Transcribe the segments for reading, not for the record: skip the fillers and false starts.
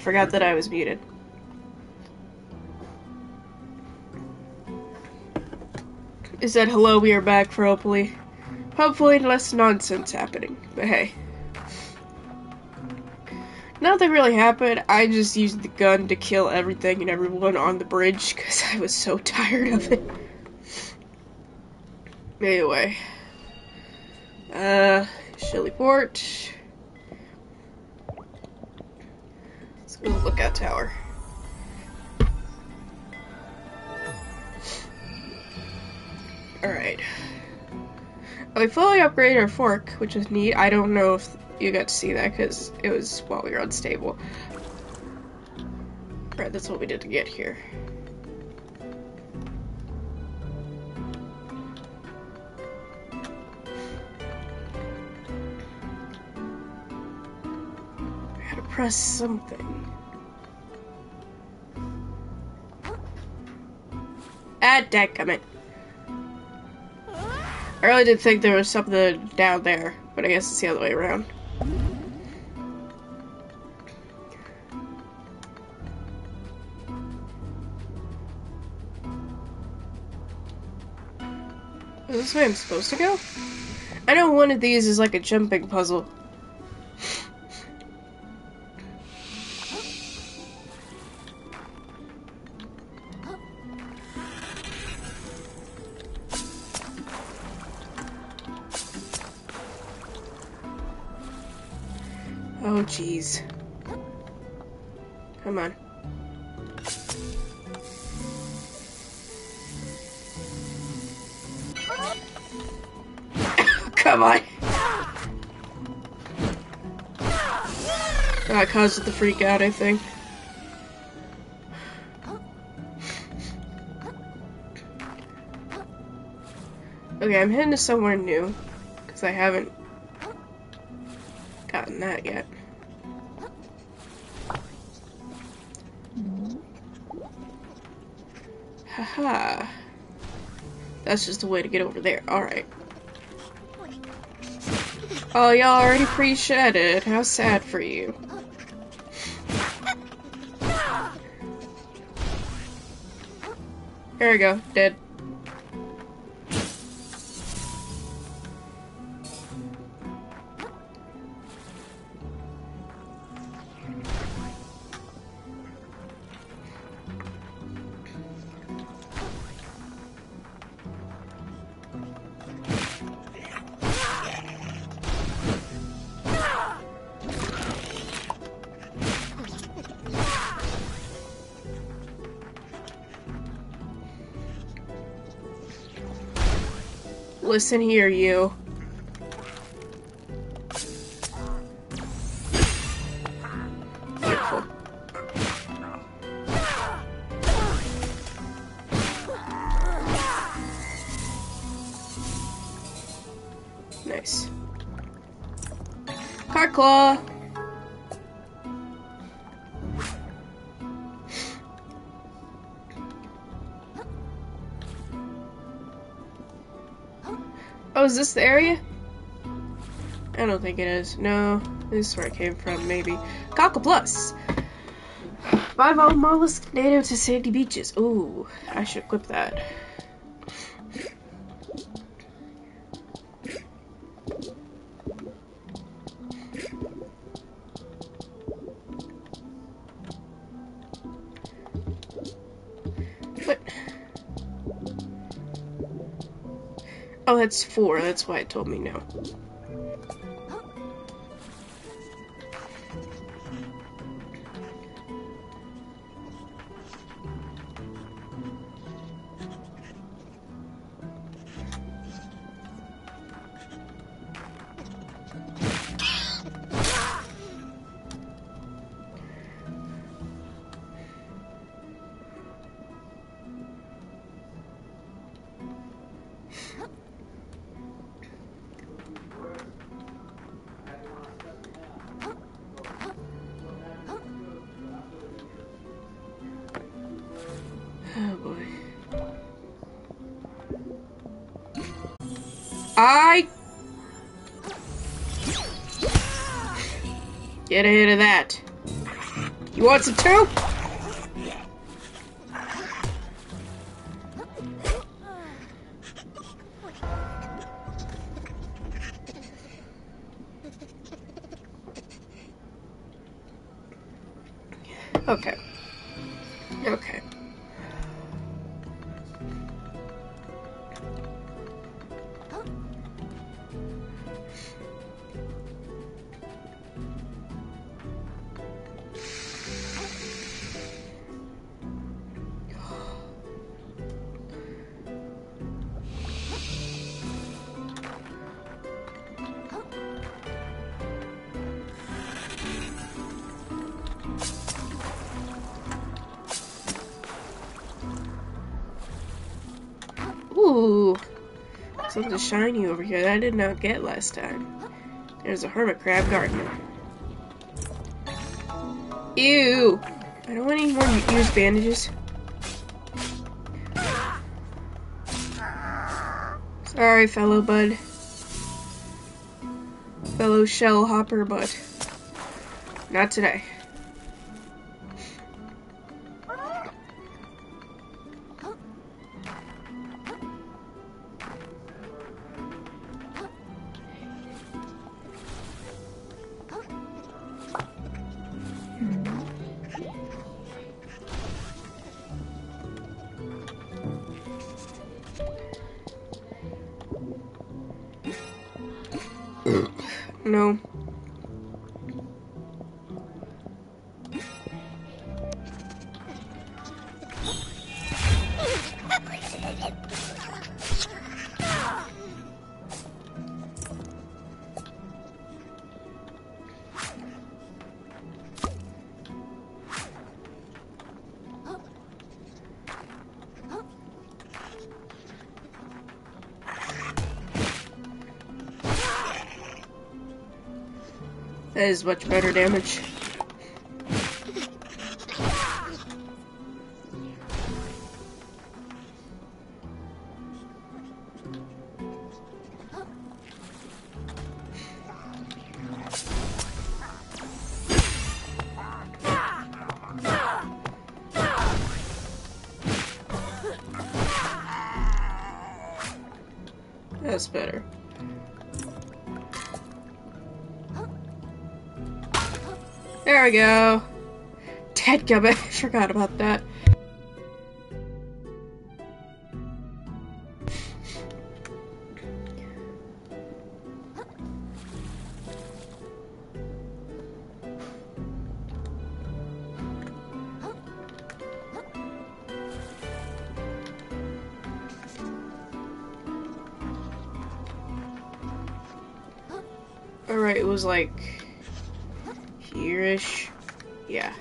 forgot that I was muted. It said, hello, we are back for hopefully less nonsense happening. But hey. Nothing really happened. I just used the gun to kill everything and everyone on the bridge because I was so tired of it. Anyway. Chili Port. Let's go to the lookout tower. Alright. We fully upgraded our fork, which is neat. I don't know if you got to see that because it was while we were unstable. Alright, that's what we did to get here. I gotta press something. Ah, dadgummit. I really did think there was something down there, but I guess it's the other way around. Is this where I'm supposed to go? I know one of these is like a jumping puzzle. Oh, jeez. Come on. Come on. That caused it to freak out, I think. Okay, I'm heading to somewhere new, because I haven't gotten that yet. Haha. That's just a way to get over there. Alright. Oh, y'all already pre-shedded. How sad for you. There we go. Dead. Listen here, you. Beautiful. Nice. Card claw. Oh, is this the area? I don't think it is. No, this is where I came from, maybe. Cockle Plus! 5-0 mollusk native to sandy beaches. Ooh, I should equip that. What? Oh, that's 4. That's why it told me no. Oh boy. Get ahead of that. You want some too? Okay. Okay. Ooh, something shiny over here that I did not get last time. There's a hermit crab garden. Ew! I don't want any more used bandages. Sorry, fellow bud. Fellow shell hopper bud. Not today. No. That is much better damage. That's better. There we go. Dadgummit, I forgot about that. Alright, it was like here-ish. Yeah.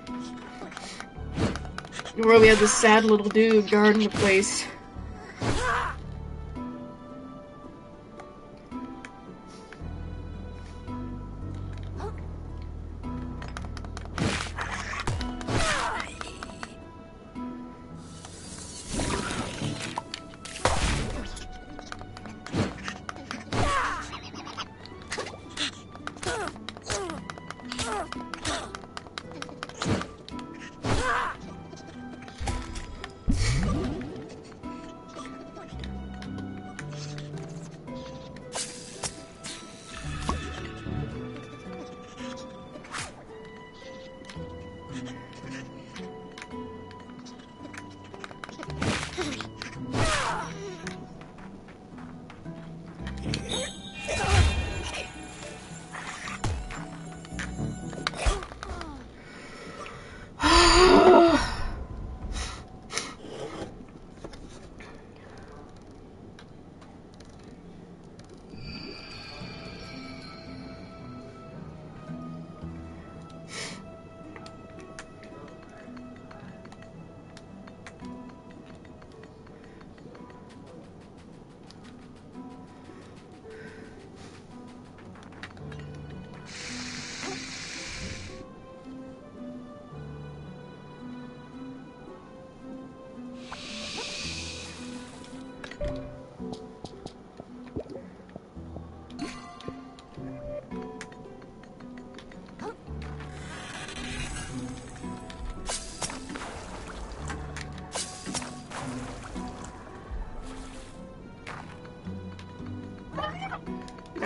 Where we had this sad little dude guarding the place.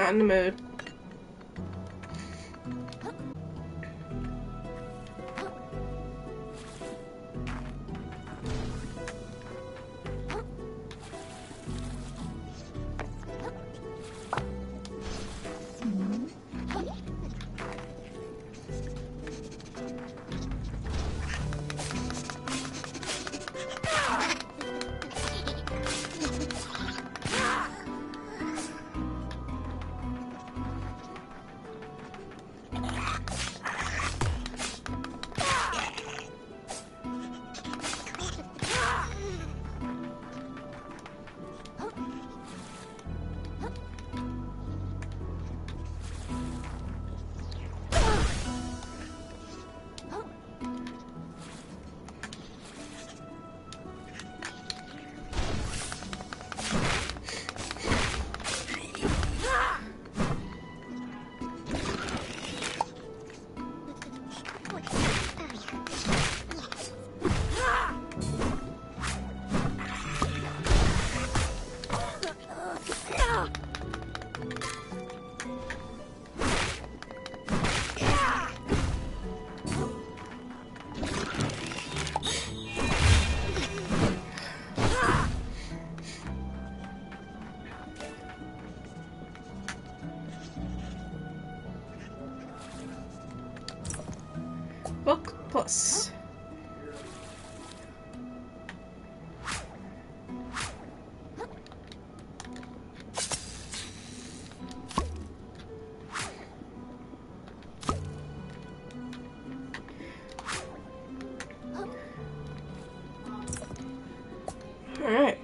Not in the mood. Book plus. All right.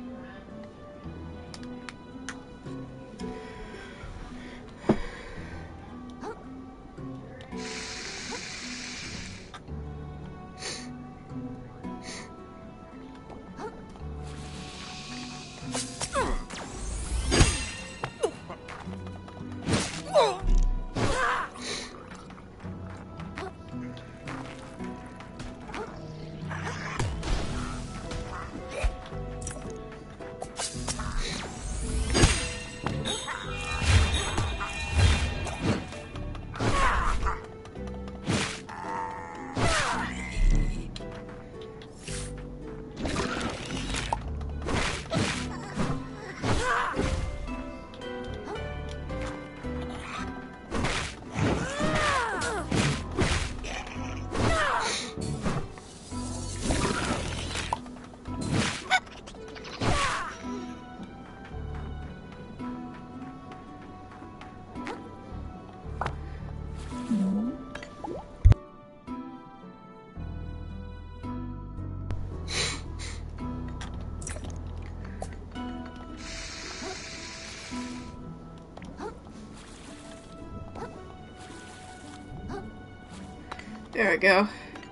There we go.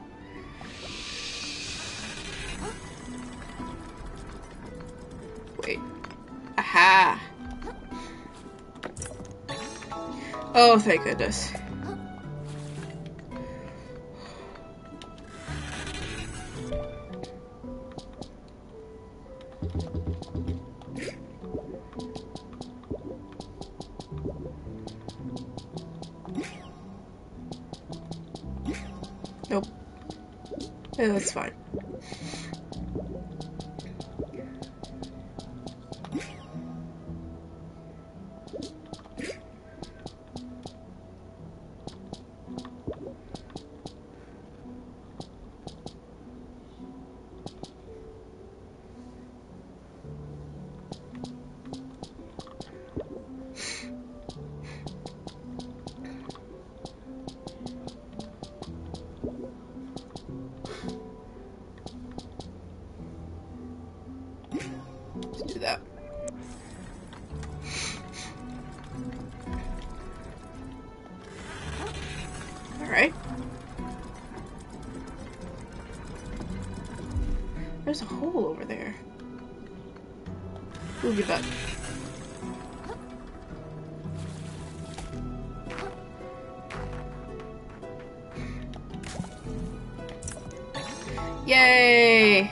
Wait. Aha! Oh, thank goodness. Nope. Yeah, that's fine. Let's do that. Alright. There's a hole over there. Ooh, give up. Yay!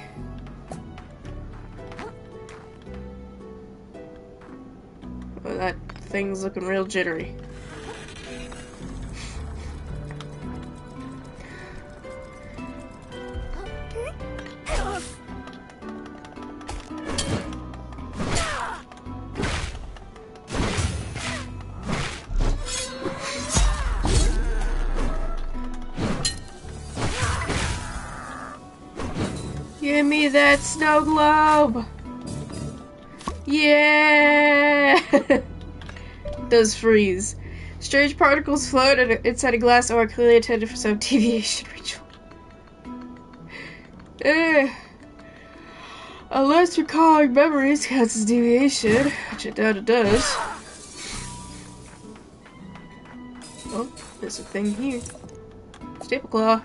But that thing's looking real jittery. Give me that snow globe! Yeah! Does freeze. Strange particles float inside a glass or are clearly intended for some deviation ritual. Unless recalling memories counts as deviation, which I doubt it does. Oh, there's a thing here. Staple claw.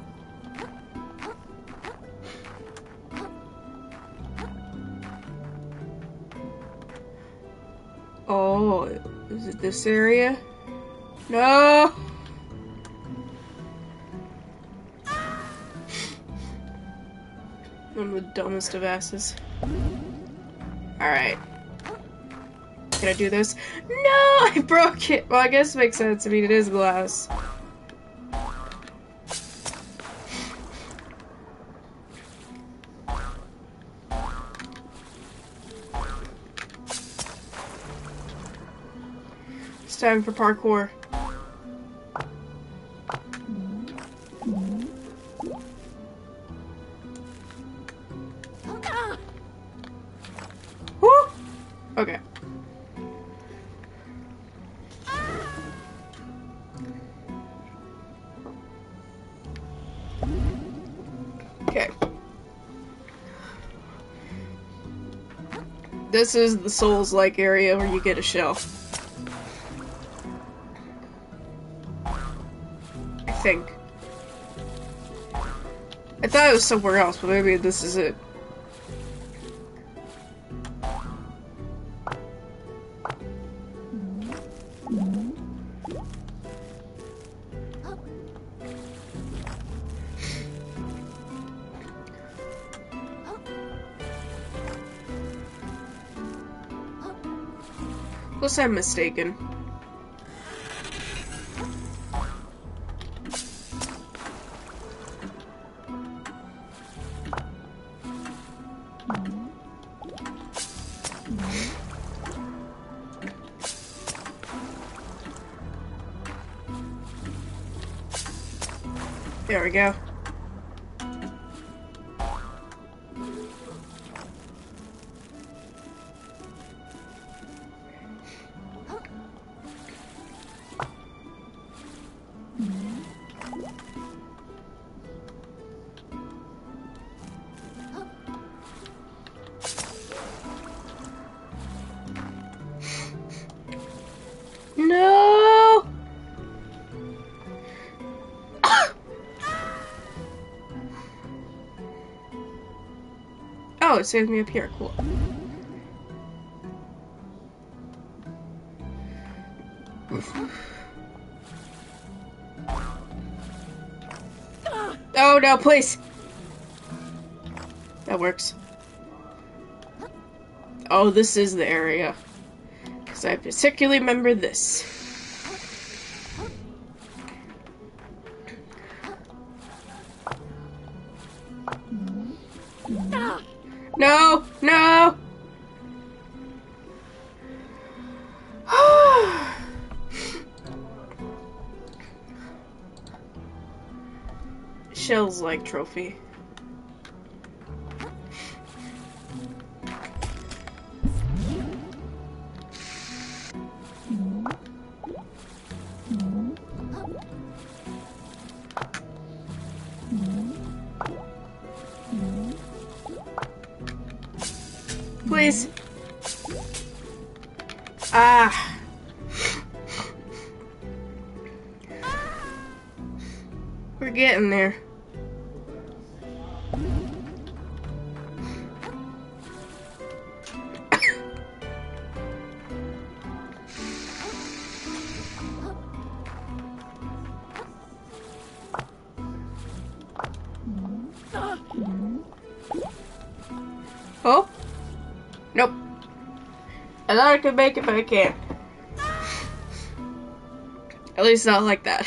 Oh, is it this area? No! I'm the dumbest of asses. Alright. Can I do this? No! I broke it! Well, I guess it makes sense. I mean, it is glass. It's time for parkour. Woo! Okay. Okay. This is the Souls-like area where you get a shell. I think. I thought it was somewhere else, but maybe this is it. Unless I'm mistaken. There we go. No! Oh, it saved me up here. Cool. Oh no, please! That works. Oh, this is the area. Because I particularly remember this. No! No! Shells like trophy. Please. Ah. We're getting there. Oh? Nope. I thought I could make it, but I can't. At least not like that.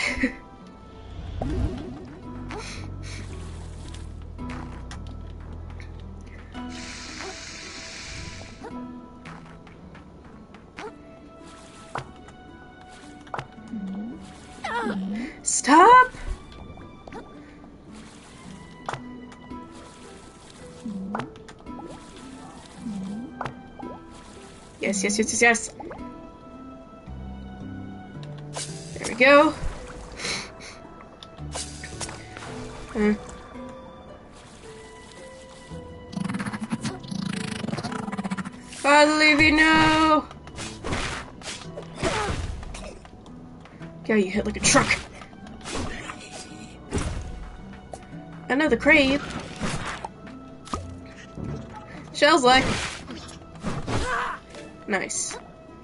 Stop! Yes, yes, yes, yes, yes. There we go. Father Levy, no! Yeah, you hit like a truck. Another crate. Shell's like. Nice.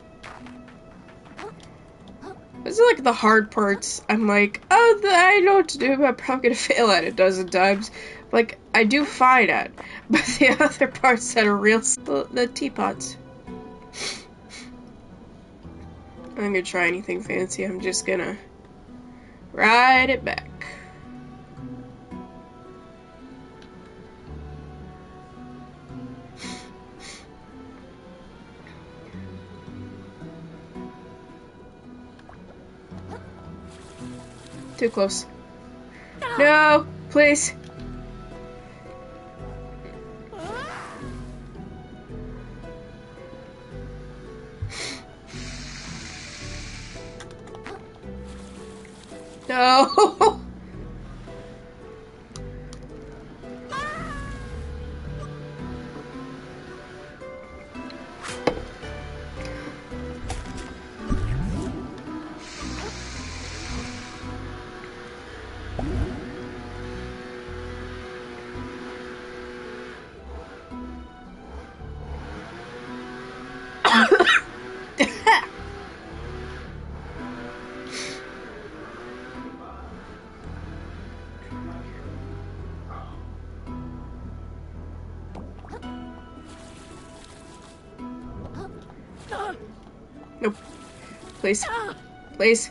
This is like the hard parts. I'm like, oh, I know what to do, but I'm probably gonna fail at it a dozen times. Like, I do fine at. But the other parts that are real, the teapots. I'm gonna try anything fancy. I'm just gonna ride it back. Too close. No, please. No. Nope. Please. Please.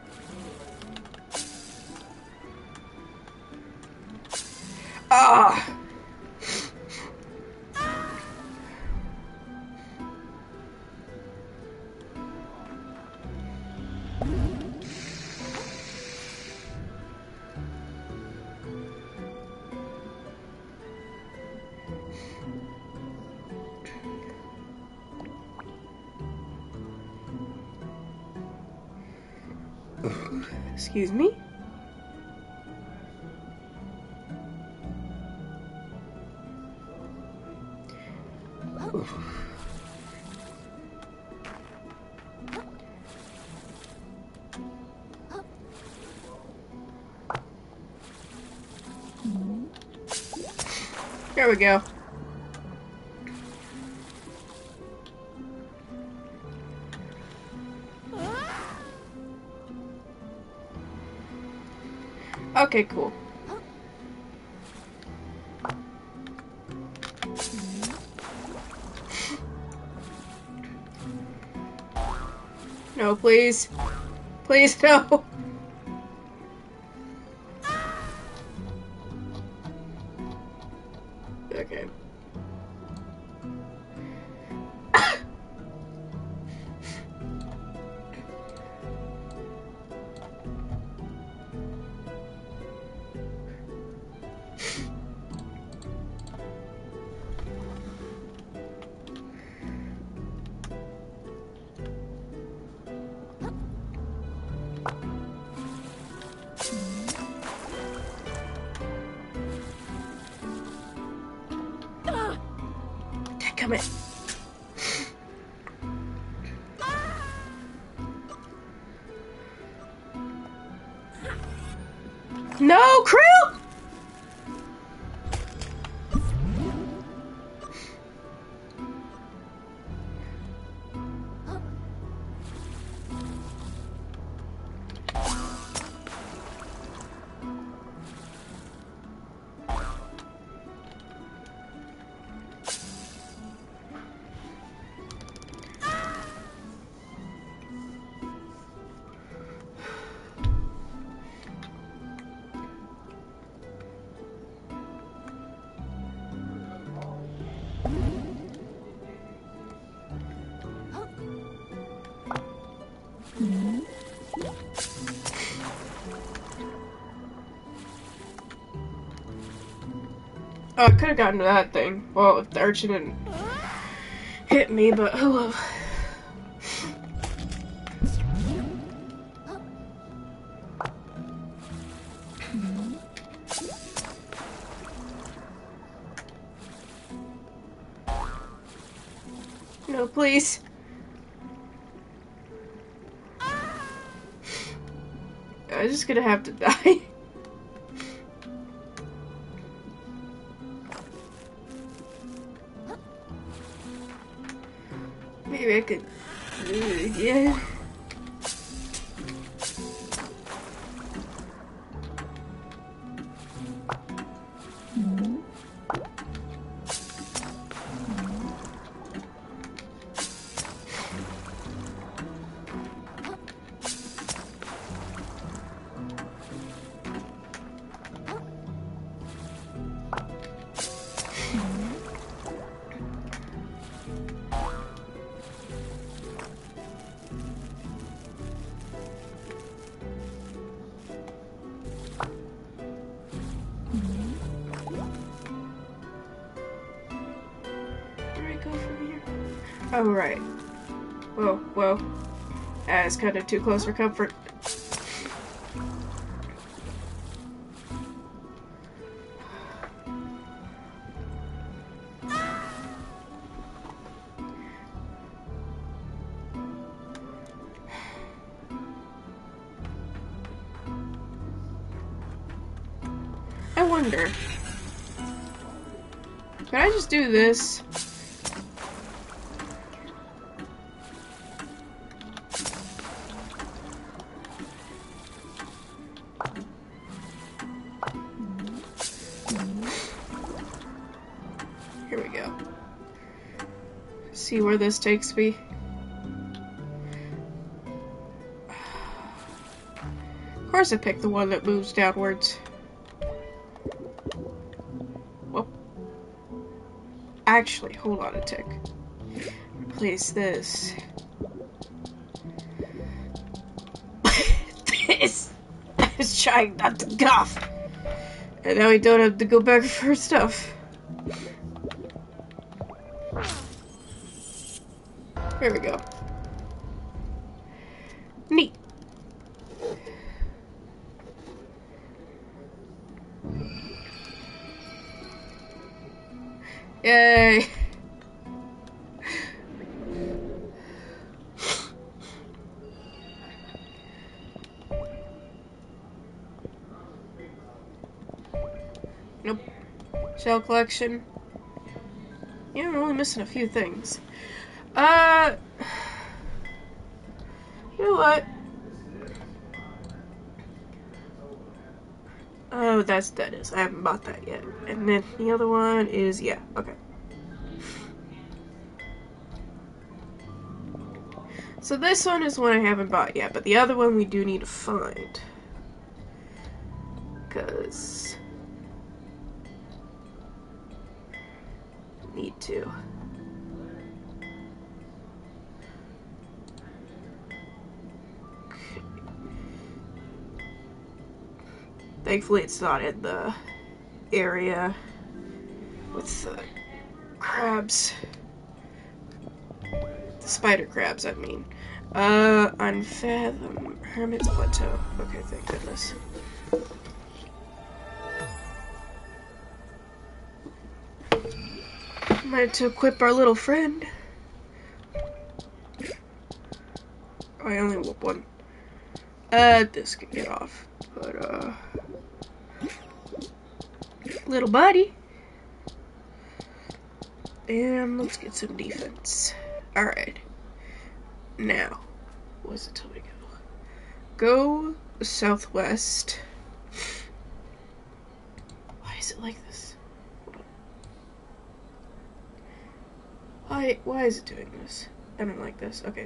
Ah. Excuse me? There we go. Okay, cool. No, please. Please, no. Okay. Come in. No, Krill! Oh, I could have gotten to that thing. Well, if the urchin didn't hit me, but oh well. No, please. I'm just gonna have to die. Maybe I could do it again. Oh, right. Whoa. That's kind of too close for comfort. I wonder. Could I just do this? Here we go. See where this takes me. Of course I picked the one that moves downwards. Well, actually, hold on a tick. Replace this. This! I was trying not to cough. And now we don't have to go back for stuff. There we go. Neat. Yay. Nope. Shell collection. Yeah, I'm only missing a few things. You know what? Oh, that's Dennis. I haven't bought that yet. And then the other one is, yeah, okay. So this one is one I haven't bought yet, but the other one we do need to find. Because... need to. Okay. Thankfully it's not in the area with the crabs. The spider crabs, I mean. Unfathom Hermit's Plateau. Okay, thank goodness. Might have to equip our little friend. Oh, I only whoop one. This can get off. But, little buddy. And let's get some defense. Alright. Now, what's it till we go? Go southwest. Why is it like this? Why is it doing this? I don't like this. Okay.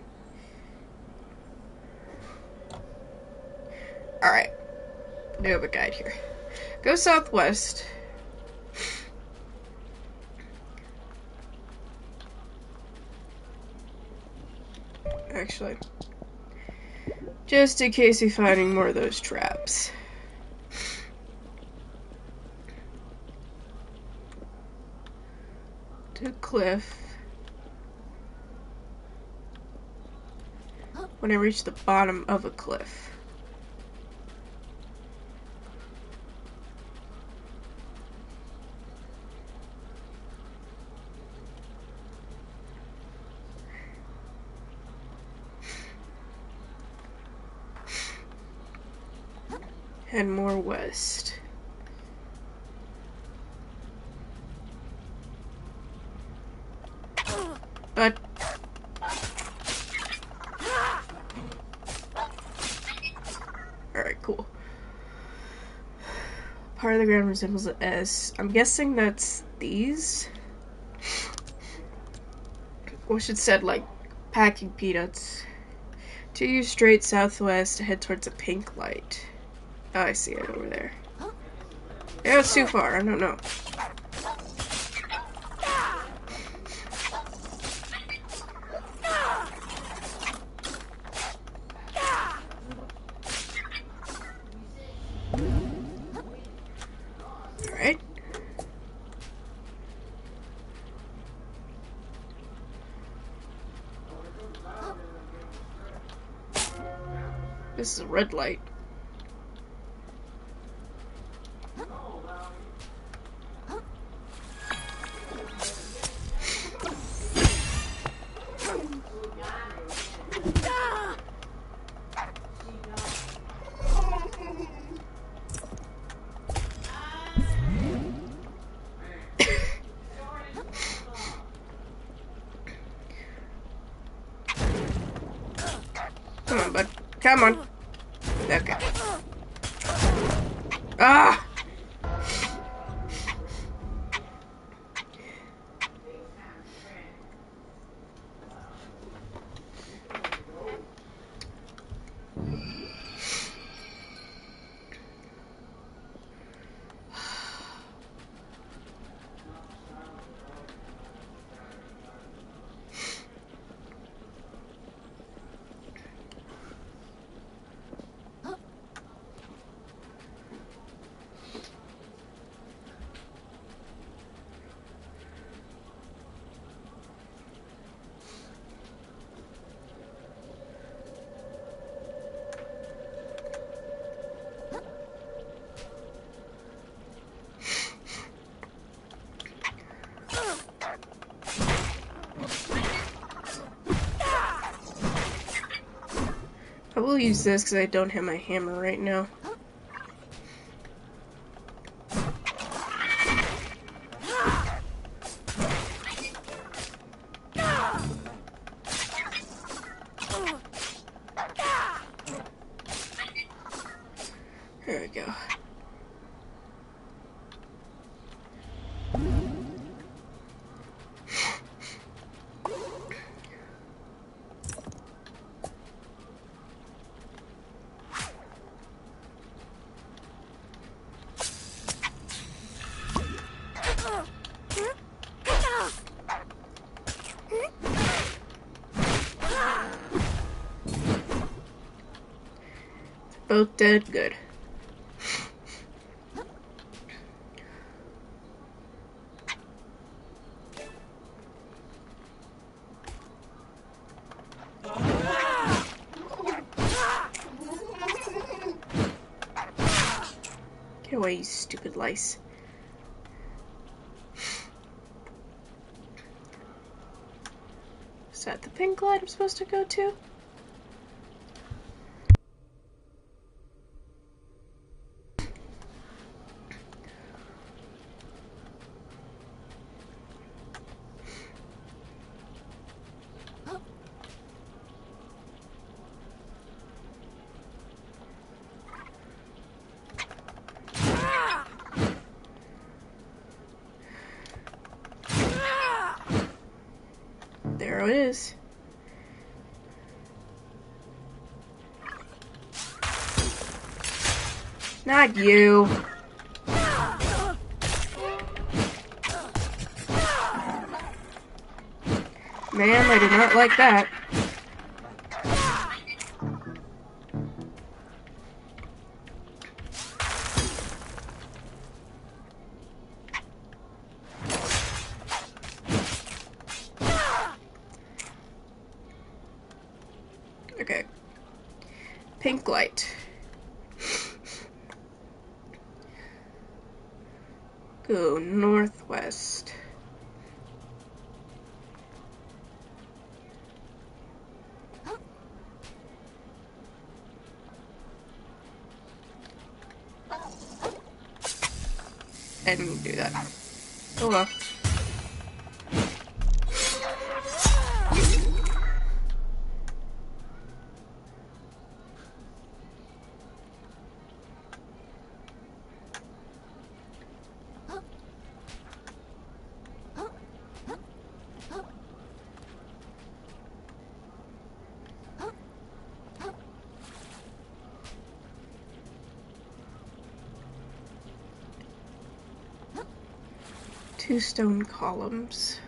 Alright. We have a guide here. Go southwest. Actually, Just in case we find any more of those traps. To the cliff. When I reach the bottom of a cliff. And more west. But alright, cool. Part of the ground resembles an S. I'm guessing that's these. Wish it said like packing peanuts. 2 straight southwest to head towards a pink light. Oh, I see it over there. Yeah, it's too far. I don't know. Alright. This is a red light. Come on, bud. Come on. Okay. Ah! I will use this because I don't have my hammer right now. There we go. Both dead, good. Get away, you stupid lice. Is that the pink light I'm supposed to go to? There it is. Not you. Ma'am, I do not like that. Okay. Pink light. Go northwest. And do that. Oh well. Two stone columns.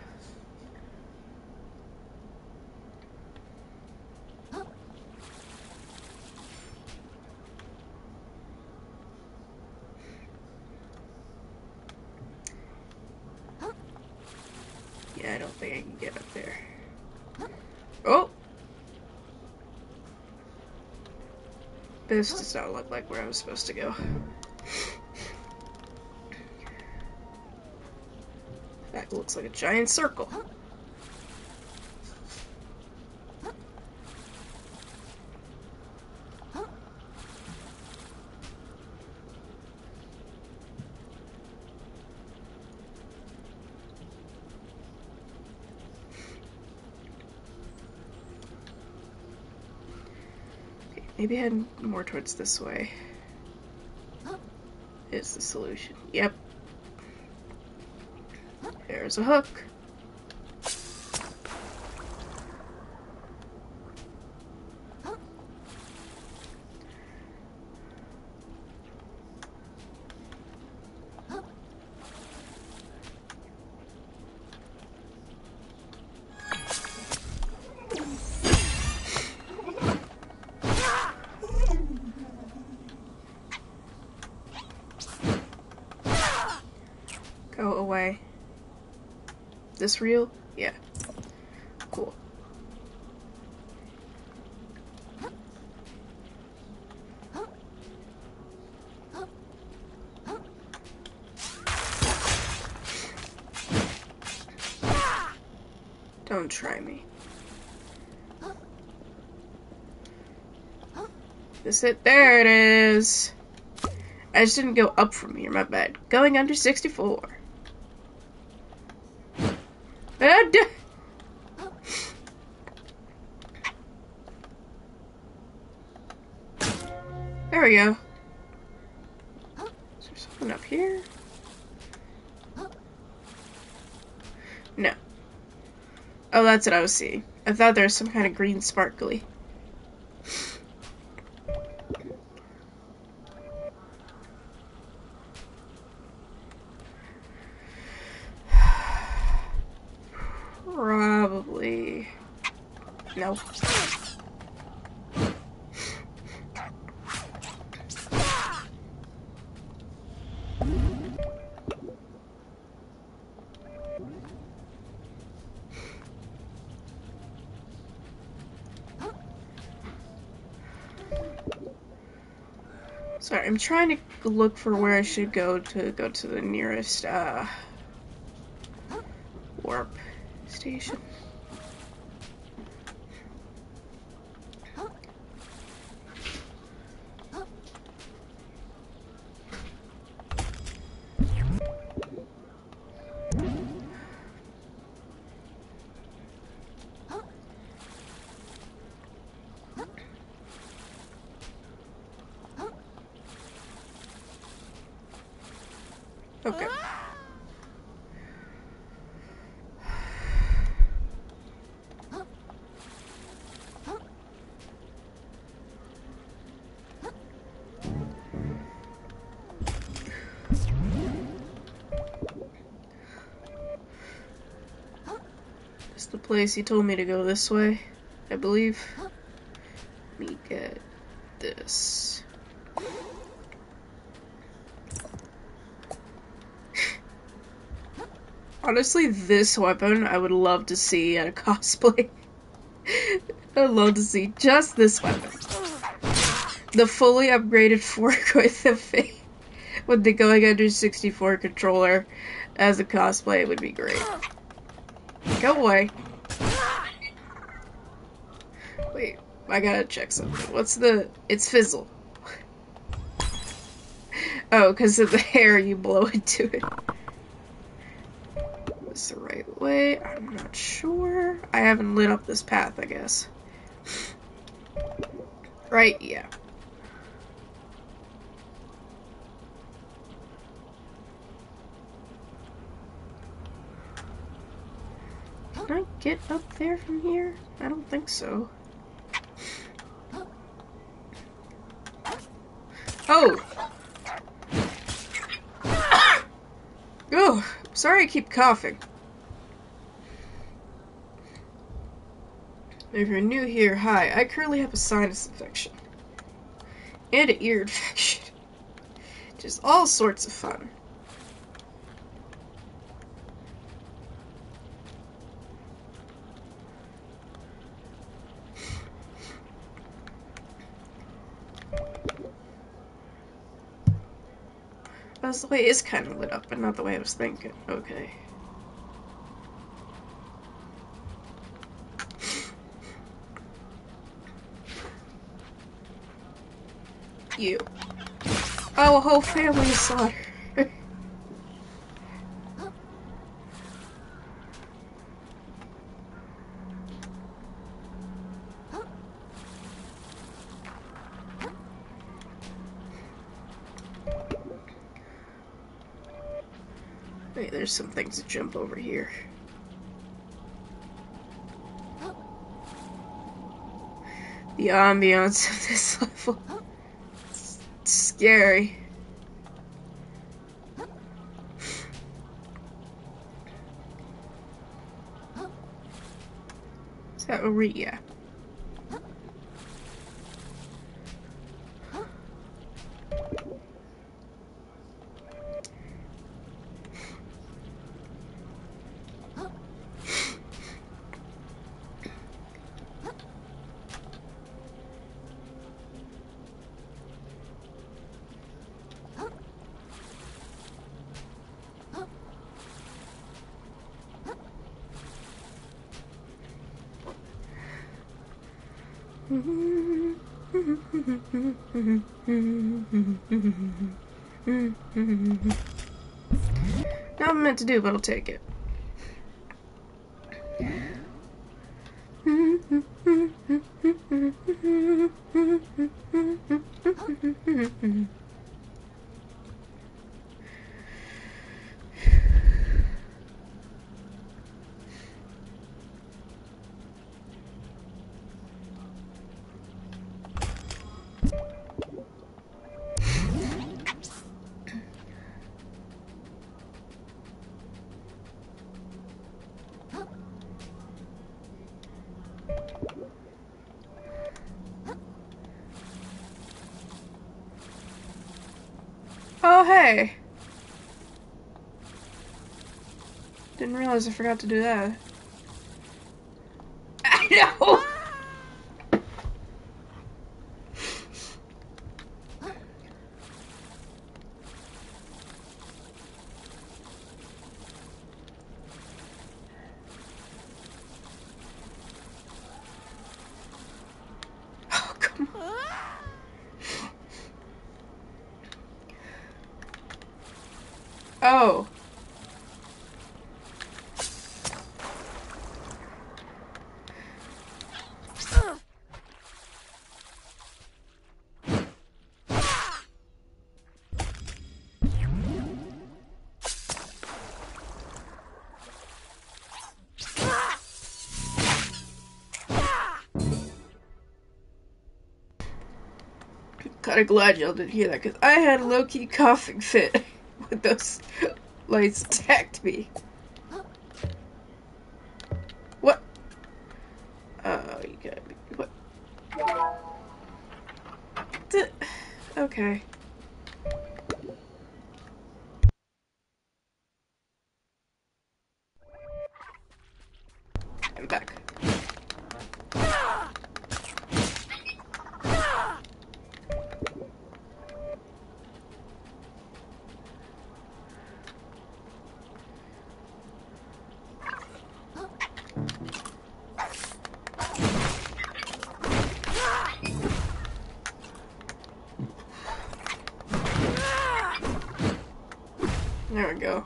Yeah, I don't think I can get up there. Oh! This does not look like where I was supposed to go. That looks like a giant circle. Okay, maybe head more towards this way is the solution. Yep. There's a hook. Go away. This real? Yeah. Cool. Don't try me. Is it? There it is. I just didn't go up from here, my bad. Going under 64. There we go. Is there something up here? No. Oh, that's what I was seeing. I thought there was some kind of green sparkly. Probably. Nope. Sorry, I'm trying to look for where I should go to the nearest warp station. Okay. It's the place he told me to go this way, I believe. Let me get this. Honestly, this weapon I would love to see at a cosplay. I'd love to see just this weapon. The fully upgraded fork with the going under 64 controller as a cosplay would be great. Go away. Wait, I gotta check something. It's fizzle. Oh, because of the hair you blow into it. Is this the right way? I'm not sure. I haven't lit up this path, I guess. Right? Yeah. Can I get up there from here? I don't think so. Oh! Oh! Sorry I keep coughing. If you're new here, hi. I currently have a sinus infection. And an ear infection. Just all sorts of fun. That's the way it is kind of lit up, but not the way I was thinking. Okay. You. Oh, a whole family is slaughtered. Wait, there's some things to jump over here. The ambiance of this level. It's scary. Is that Maria? Not meant to do, but I'll take it. Oh, hey. Didn't realize I forgot to do that. I know! Oh, come on. Oh. Kinda glad y'all didn't hear that, because I had a low-key coughing fit when those lights attacked me. What? Oh, you gotta be... What? Okay. I'm back. go.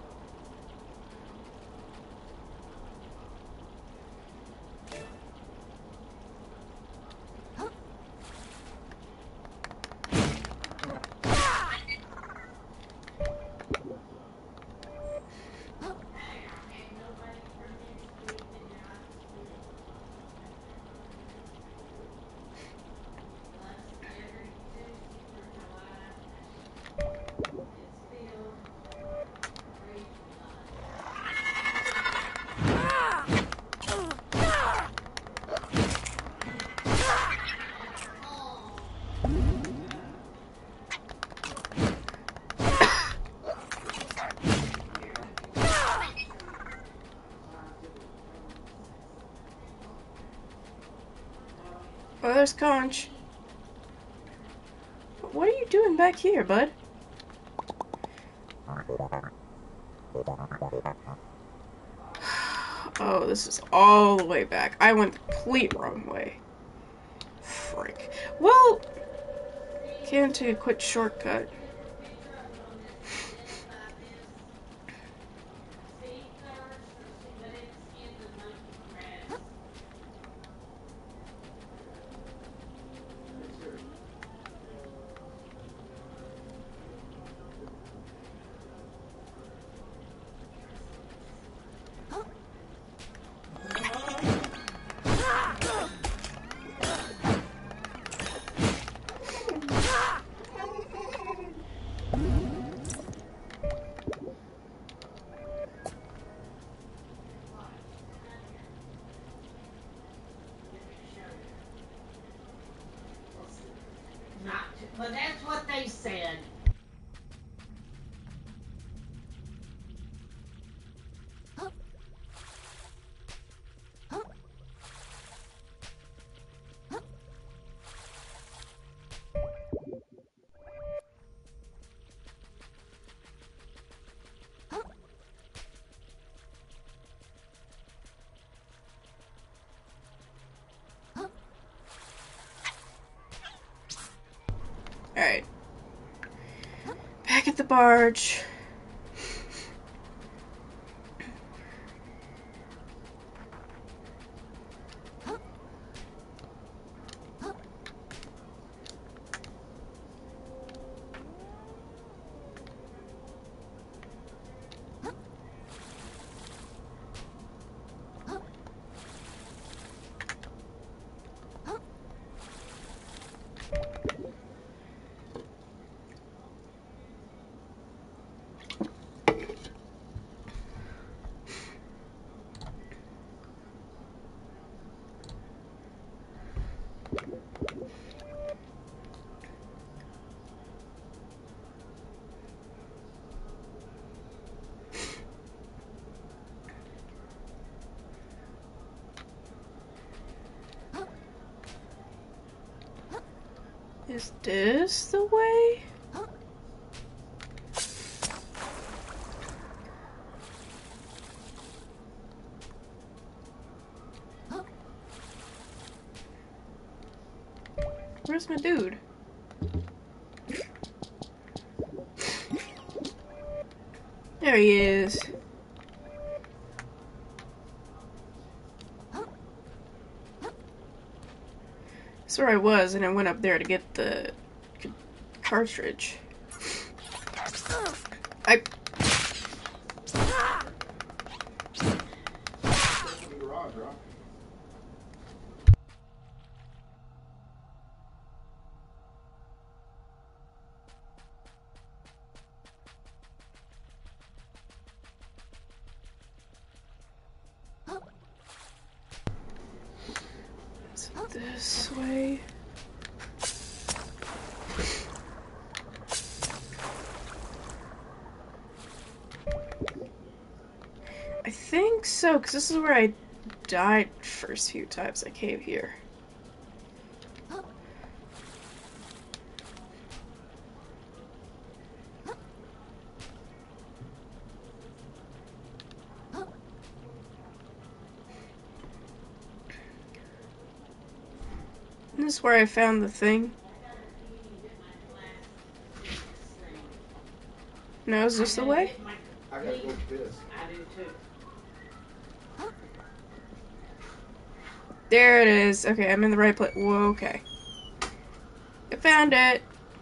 Oh, there's Conch. What are you doing back here, bud? Oh, this is all the way back. I went the complete wrong way. Frick. Well, can't take a quick shortcut. But that's what they said. Alright. Back at the barge. Is this the way? Where's my dude? There he is. That's where I was, and I went up there to get the cartridge. Is it this way? I think so, because this is where I died first few times I came here. This is where I found the thing. No, is this the way? I Bleached. I do too. There it is. Okay, I'm in the right place. Whoa, okay. I found it.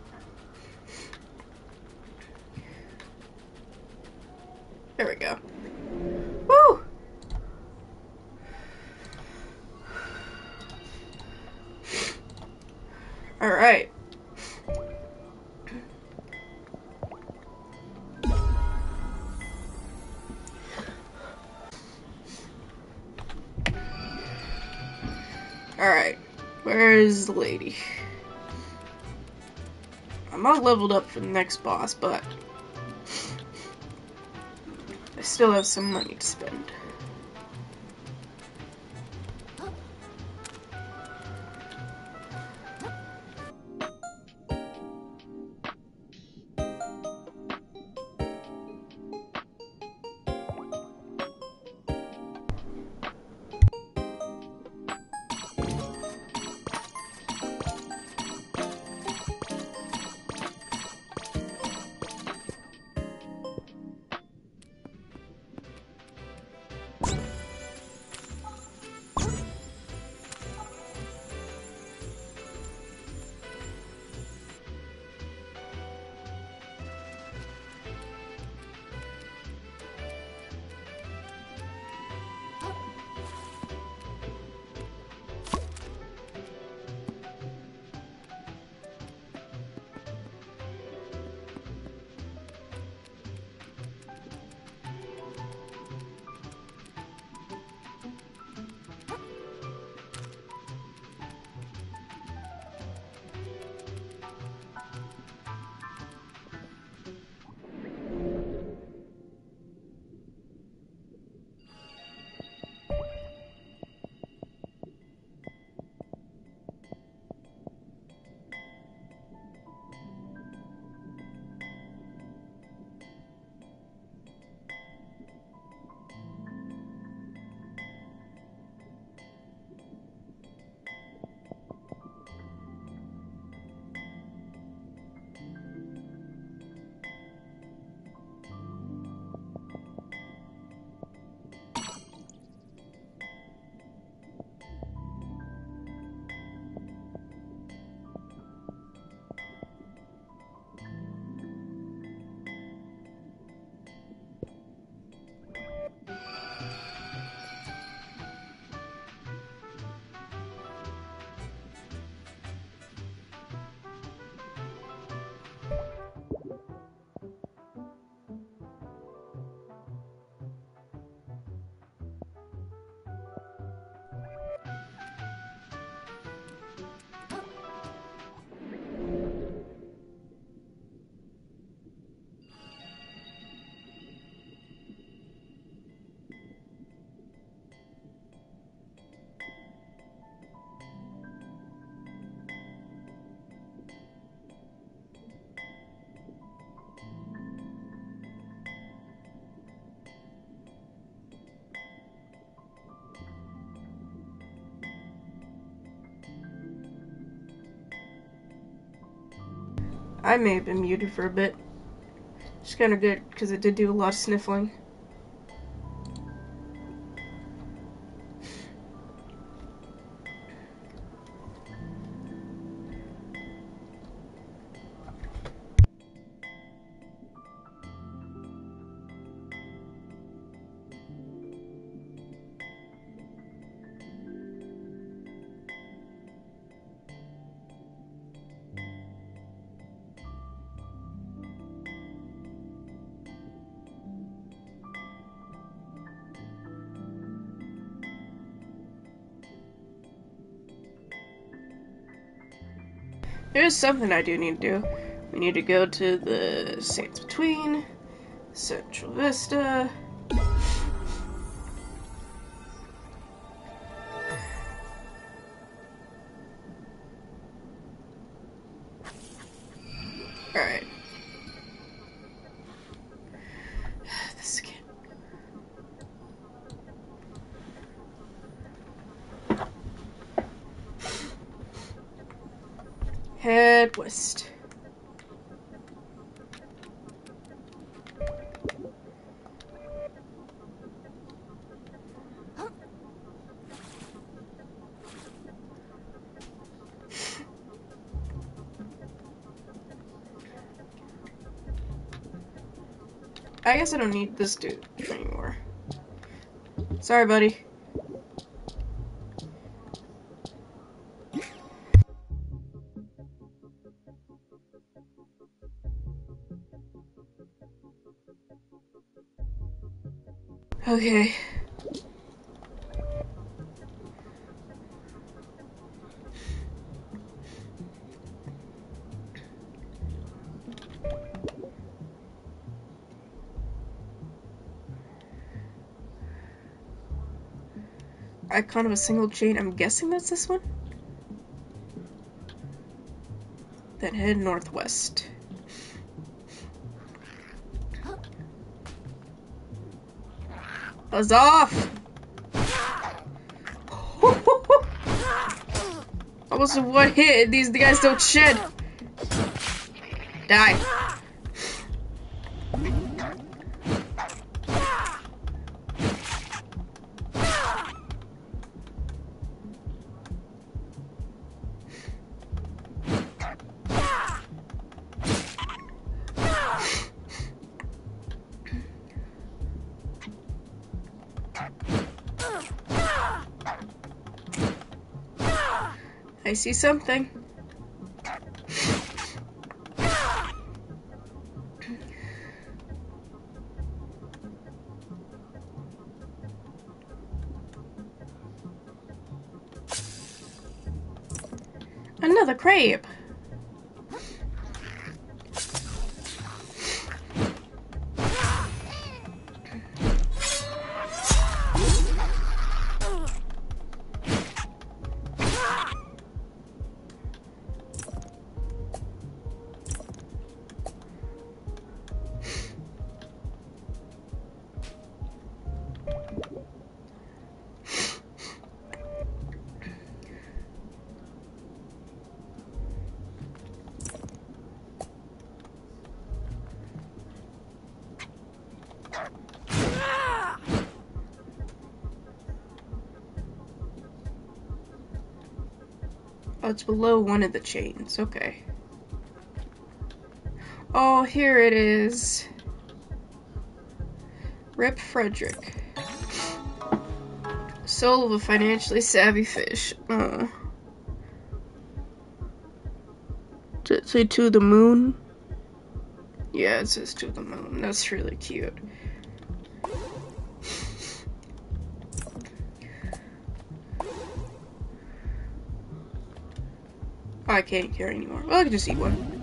There we go. Woo! Alright. Alright. Where is the lady? I'm all leveled up for the next boss, but I still have some money to spend. I may have been muted for a bit. It's kind of good, because it did do a lot of sniffling. There's something I do need to do. We need to go to the Saints Between, Central Vista. Alright. This again. Head west. I guess I don't need this dude anymore. Sorry, buddy. Okay. Icon of a single chain. I'm guessing that's this one. Then head northwest. Buzz off! Almost a one hit. These guys don't shed. Die. I see something. Another crab. Oh, it's below one of the chains. Okay. Oh, here it is. Rip Frederick. Soul of a financially savvy fish. Oh. Does it say to the moon? Yeah, it says to the moon. That's really cute. Oh, I can't carry anymore. Well, I can just eat one.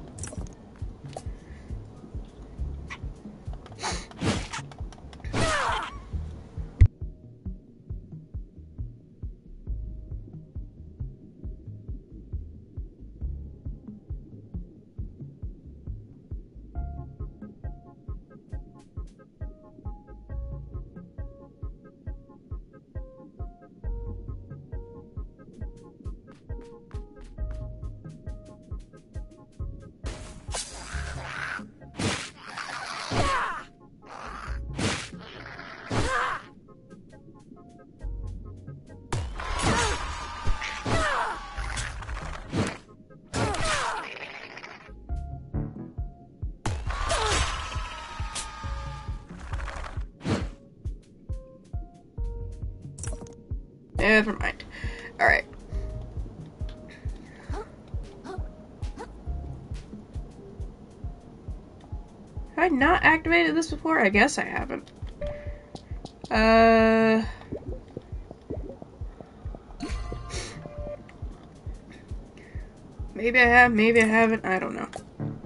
Never mind. Alright. Have I not activated this before? I guess I haven't. Maybe I have, maybe I haven't. I don't know.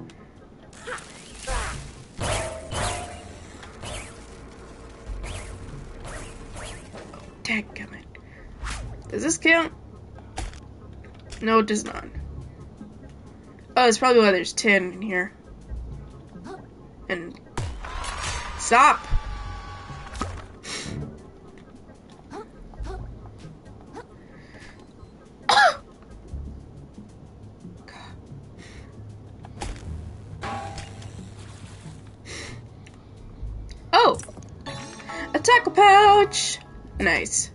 Dadgummit. Does this count? No, it does not. Oh, that's probably why there's 10 in here. And... Stop! Oh! A tackle pouch! Nice.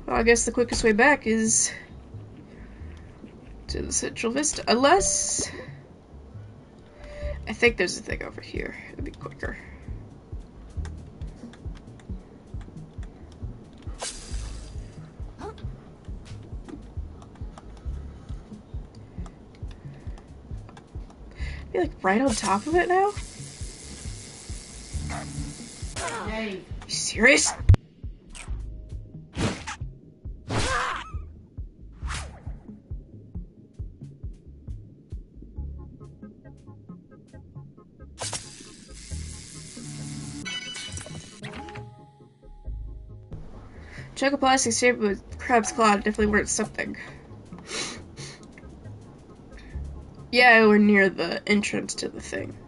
Well, I guess the quickest way back is to the Central Vista. Unless... I think there's a thing over here. It'd be quicker. Be like right on top of it now? Hey. You serious? Chunk of plastic shaped with crab's claw definitely worth something. Yeah, we're near the entrance to the thing.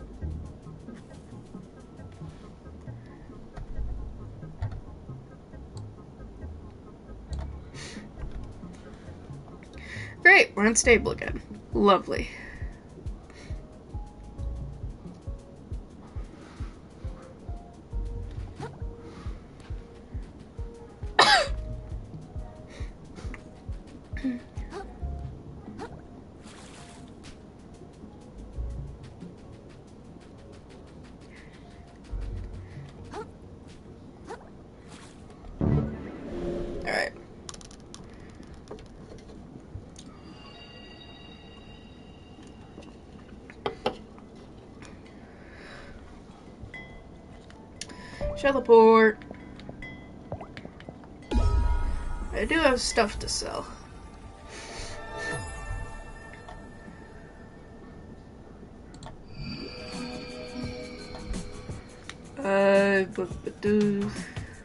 Great, we're unstable again. Lovely. Alright. Teleport. I do have stuff to sell. But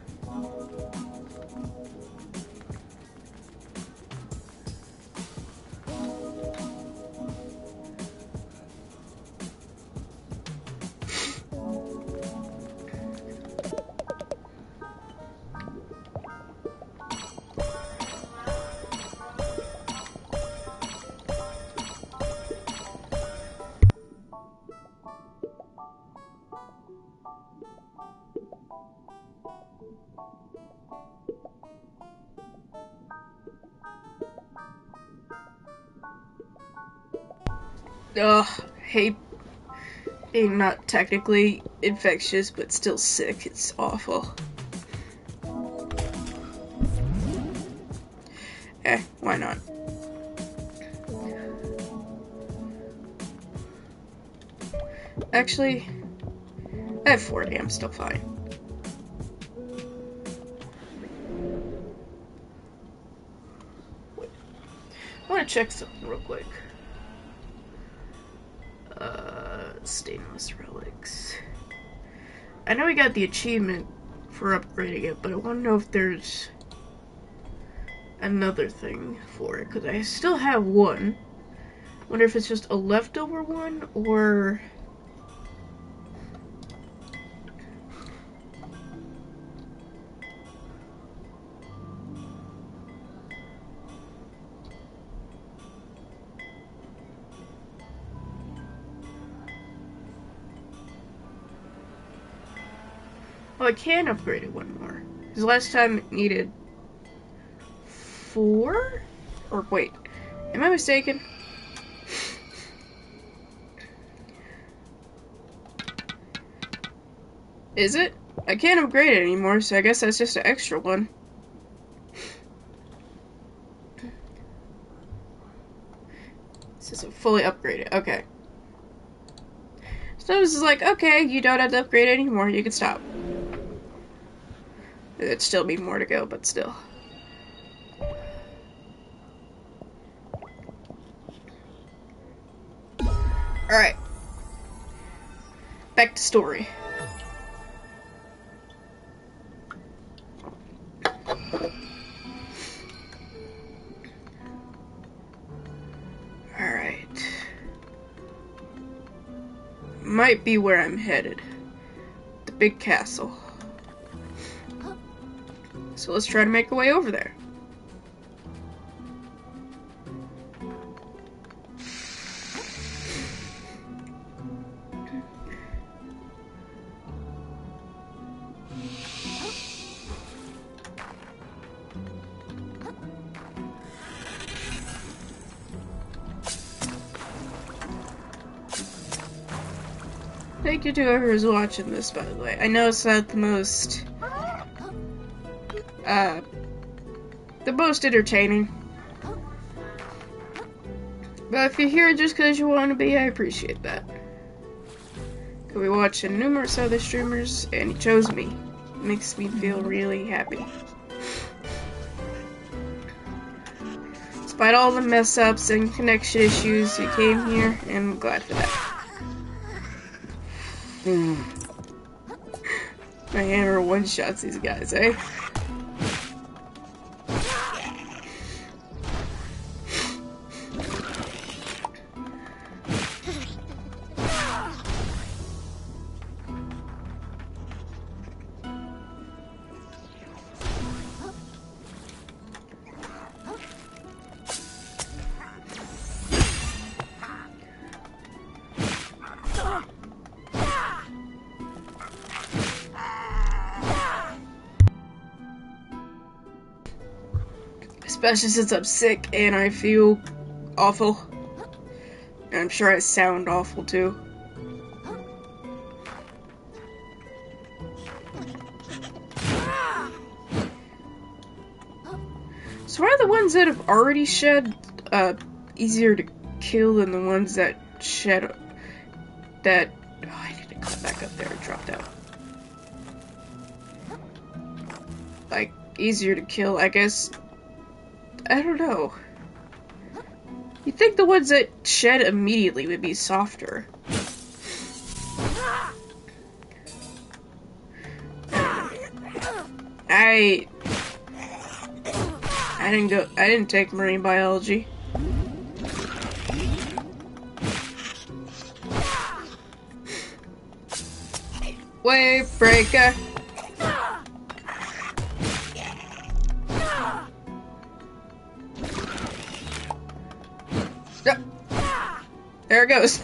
ugh, hate being not technically infectious, but still sick. It's awful. Why not? Actually, I have 40. I'm still fine. Wait. I want to check something real quick. Stainless relics. I know we got the achievement for upgrading it, but I want to know if there's another thing for it, because I still have one. Wonder if it's just a leftover one, or... Oh, I can upgrade it one more. Because last time it needed 4? Or wait, am I mistaken? Is it? I can't upgrade it anymore, so I guess that's just an extra one. This isn't fully upgraded. Okay. So this is like, okay, you don't have to upgrade it anymore. You can stop. It'd still be more to go, but still. Alright. Back to story. Alright. Might be where I'm headed. The big castle. So let's try to make our way over there. Thank you to whoever's watching this, by the way. I know it's not the most entertaining. But if you're here just because you want to be, I appreciate that. Could be watching numerous other streamers, and you chose me. It makes me feel really happy. Despite all the mess-ups and connection issues, you came here, and I'm glad for that. My hammer one-shots these guys, eh? Especially since I'm sick and I feel awful. And I'm sure I sound awful too. So are the ones that have already shed easier to kill than the ones that shed that... Oh, I need to come back up there and drop down. Like, easier to kill, I guess. I don't know. You'd think the ones that shed immediately would be softer. I didn't take marine biology. Wave breaker. There it goes.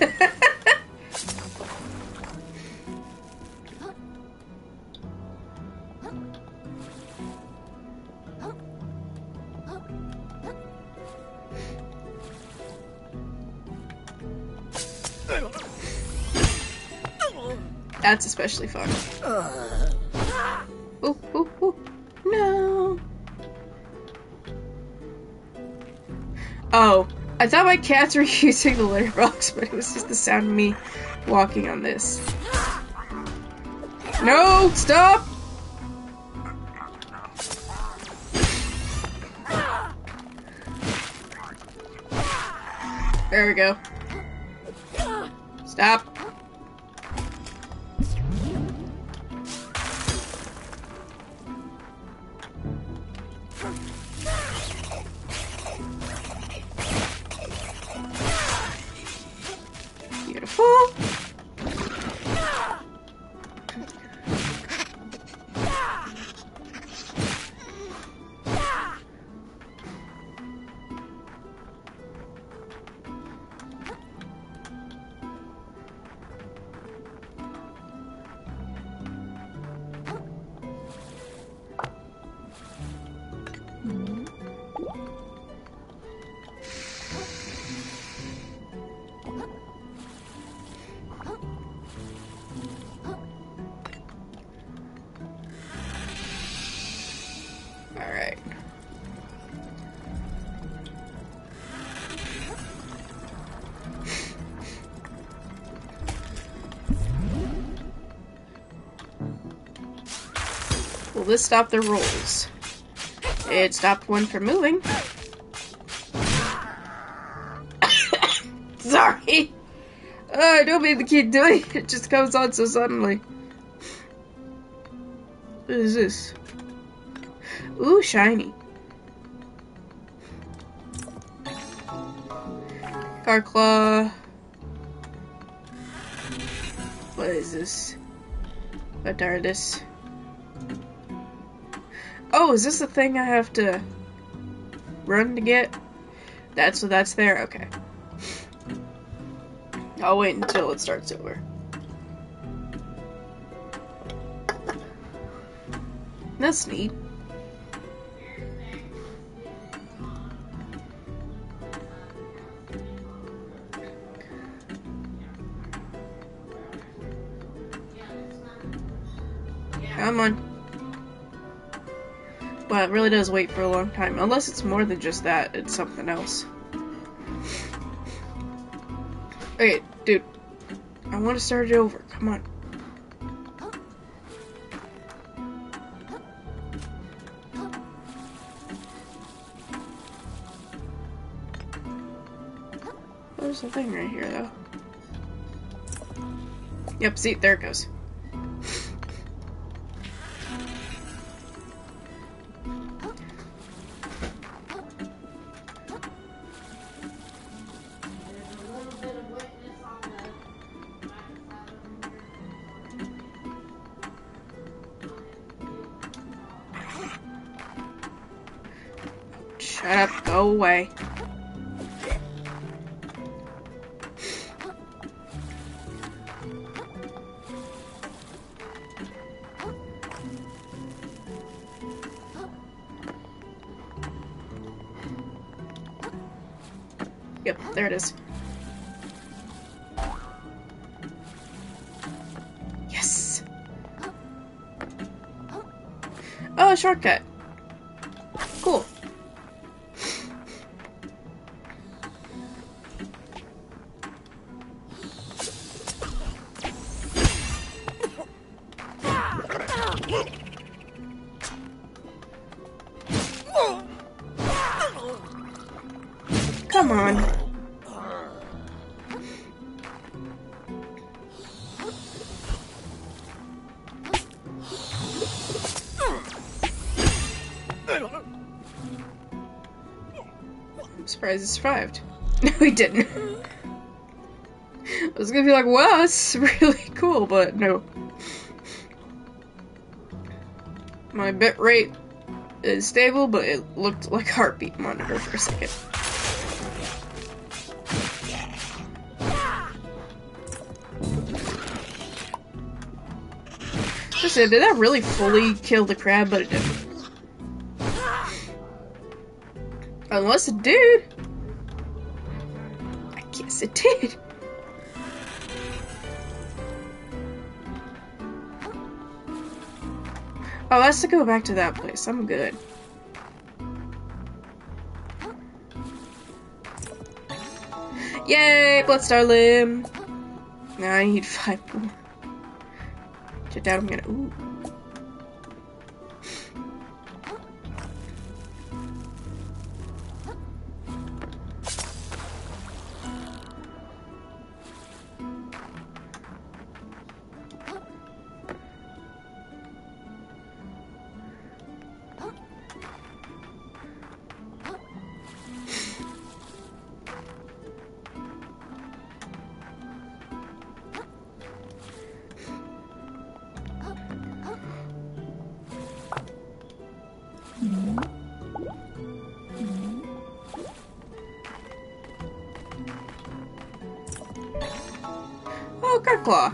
That's especially fun. Ooh, ooh, ooh. No. Oh. I thought my cats were using the litter box, but it was just the sound of me walking on this. No! Stop! There we go. Stop. Beautiful. Alright. Will this stop the rolls? It stopped one from moving. Sorry! I don't mean to keep doing it. It just comes on so suddenly. What is this? Ooh, shiny. Car claw. What is this? What are this? Oh, is this the thing I have to run to get? That's what that's there? Okay. I'll wait until it starts over. That's neat. Come on. Well, it really does wait for a long time. Unless it's more than just that, it's something else. Okay, dude. I want to start it over. Come on. There's the thing right here, though. Yep, see, there it goes. Shut up, go away. Yep, there it is. Yes! Oh, a shortcut. Cool. Come on. I'm surprised it survived. No, he didn't. I was gonna be like, wow, that's really cool, but no. My bit rate is stable, but it looked like a heartbeat monitor for a second. Listen, did that really fully kill the crab? But it didn't. Unless it did. I guess it did. Oh, that's to go back to that place. I'm good. Yay! Bloodstar limb! Now I need 5 more. I doubt I'm gonna. Ooh. Oh, Cut Claw.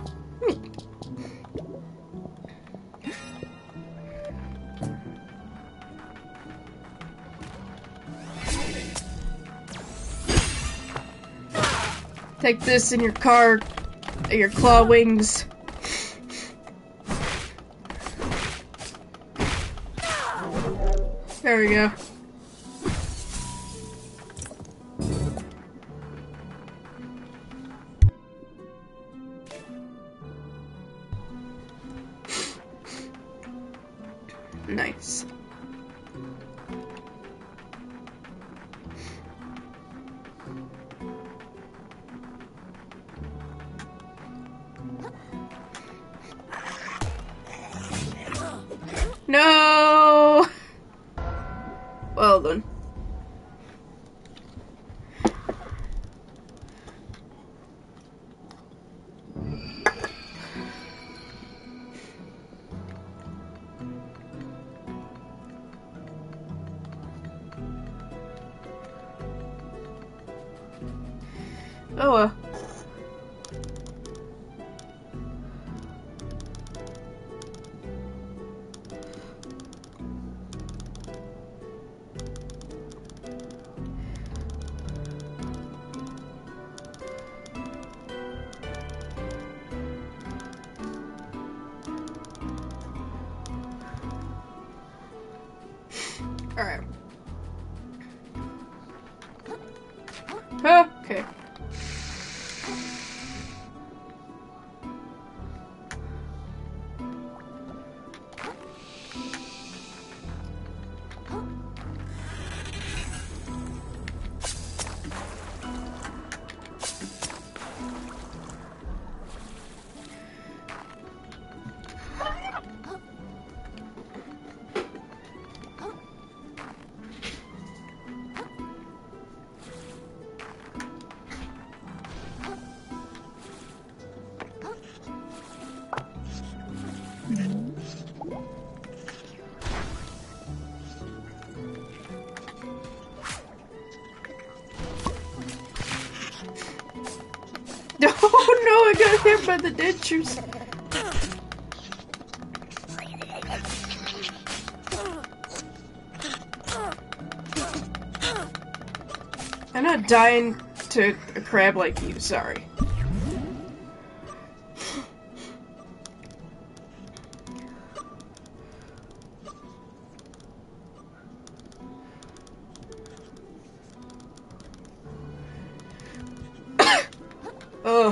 Take this in your car, your claw wings. There we go. Nice. No! Well then. Oh well. Alright. Huh, okay. Oh no, I got hit by the dentures. I'm not dying to a crab like you, sorry. Ugh.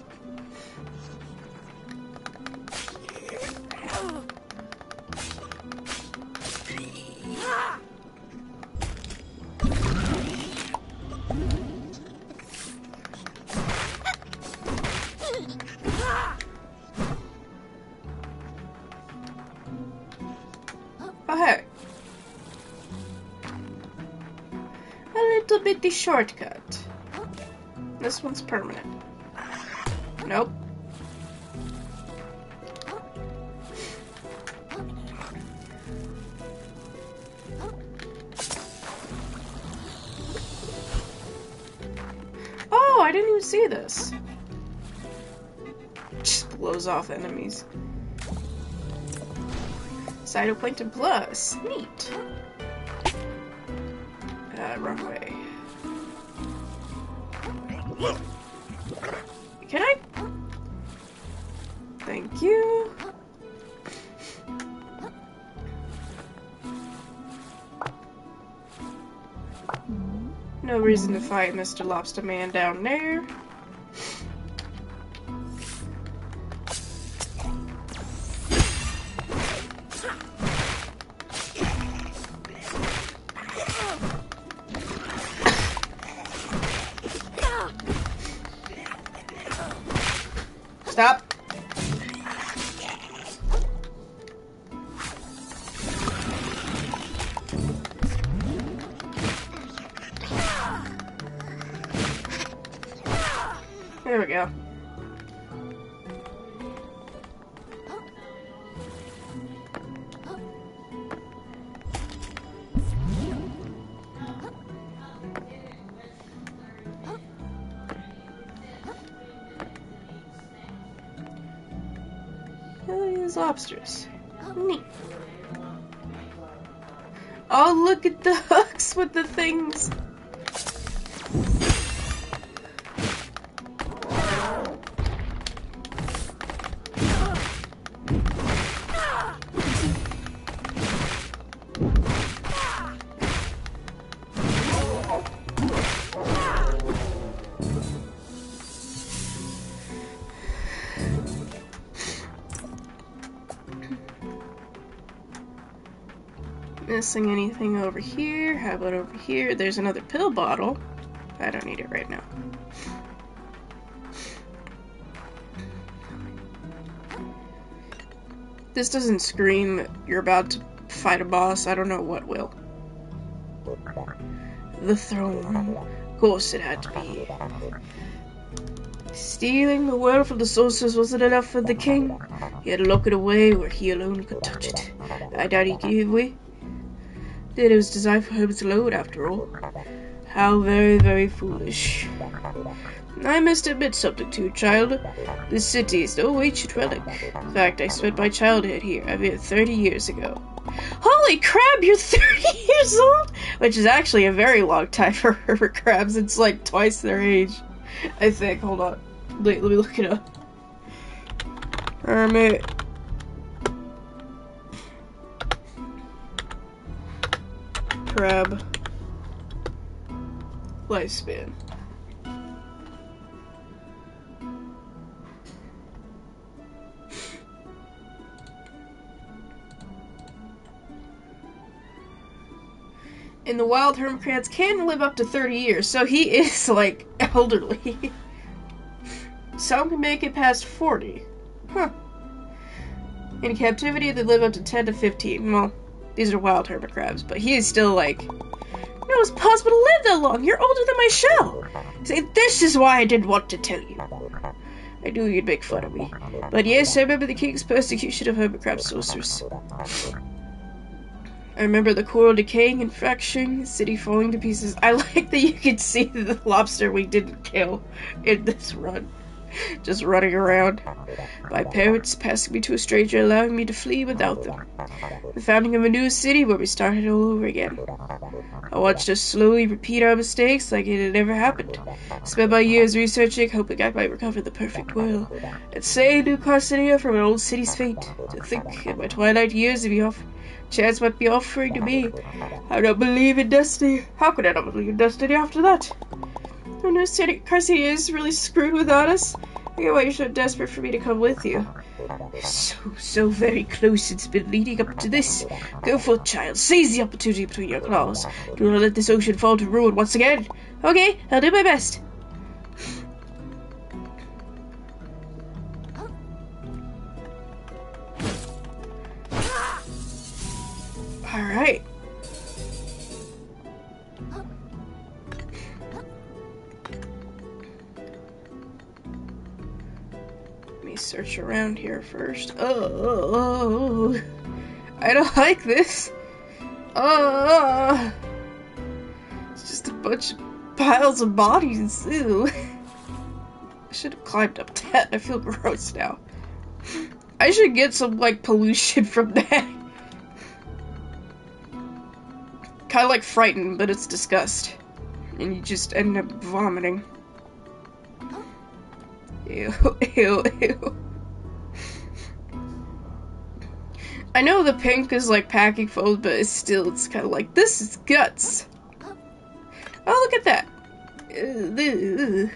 Oh hey. A little bitty shortcut. This one's permanent. Nope. Oh, I didn't even see this. Just blows off enemies. Cytoplankton Plus. Neat. Wrong way. Can I? Thank you. No reason to fight Mr. Lobster Man down there. Stop. There we go. These lobsters. Neat. Oh, look at the hooks with the things. Missing anything over here? How about over here? There's another pill bottle. I don't need it right now. This doesn't scream you're about to fight a boss. I don't know what will. The throne. Of course it had to be. Stealing the world from the sorcerers wasn't enough for the king. He had to lock it away where he alone could touch it. I doubt he gave away. It was designed for him to load, after all. How very, very foolish. I must admit something to you, child. This city is no ancient relic. In fact, I spent my childhood here. I mean, 30 years ago. Holy crap, you're 30 years old? Which is actually a very long time for hermit crabs. It's like twice their age, I think. Hold on. Wait, let me look it up. Hermit. crab lifespan. In the wild, hermit crabs can live up to 30 years, so he is, like, elderly. Some can make it past 40. Huh. In captivity, they live up to 10 to 15. Well, these are wild hermit crabs, but he is still, like, no, it's possible to live that long. You're older than my shell. See, this is why I didn't want to tell you. I knew you'd make fun of me. But yes, I remember the king's persecution of hermit crab sorcerers. I remember the coral decaying and fracturing, the city falling to pieces. I like that you can see the lobster we didn't kill in this run. Just running around. My parents passing me to a stranger, allowing me to flee without them. The founding of a new city where we started all over again. I watched us slowly repeat our mistakes like it had never happened. Spent my years researching, hoping I might recover the perfect world, and save New Carcinia from an old city's fate. To think in my twilight years of chance might be offering to me. I don't believe in destiny. How could I not believe in destiny after that? Oh no, Carcinia is really screwed without us. I get why you're so desperate for me to come with you. So very close it's been leading up to this. Go forth, child. Seize the opportunity between your claws. Do not let this ocean fall to ruin once again. Okay, I'll do my best. Alright. Let me search around here first. Oh, I don't like this. It's just a bunch of piles of bodies. Ew. I should have climbed up that. I feel gross now. I should get some, like, pollution from that. Kind of like frightened, but it's disgust. And you just end up vomiting. Ew, ew, ew. I know the pink is like packing foes, but it's kind of like, this is guts. Oh, look at that. Ugh.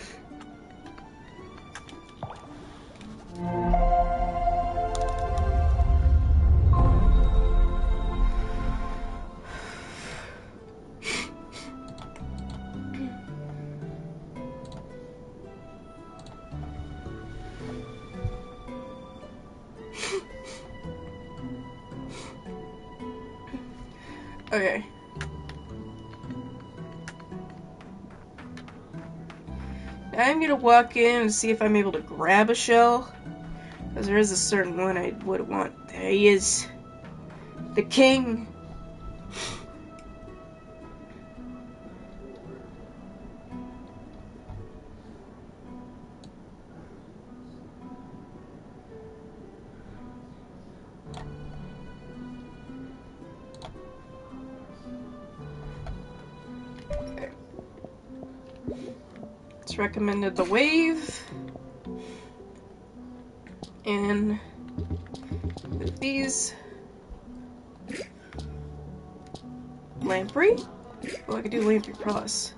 Okay. Now I'm gonna walk in and see if I'm able to grab a shell. Because there is a certain one I would want. There he is. The king. It's recommended the wave. And with these lamprey. Well, I could do lamprey plus.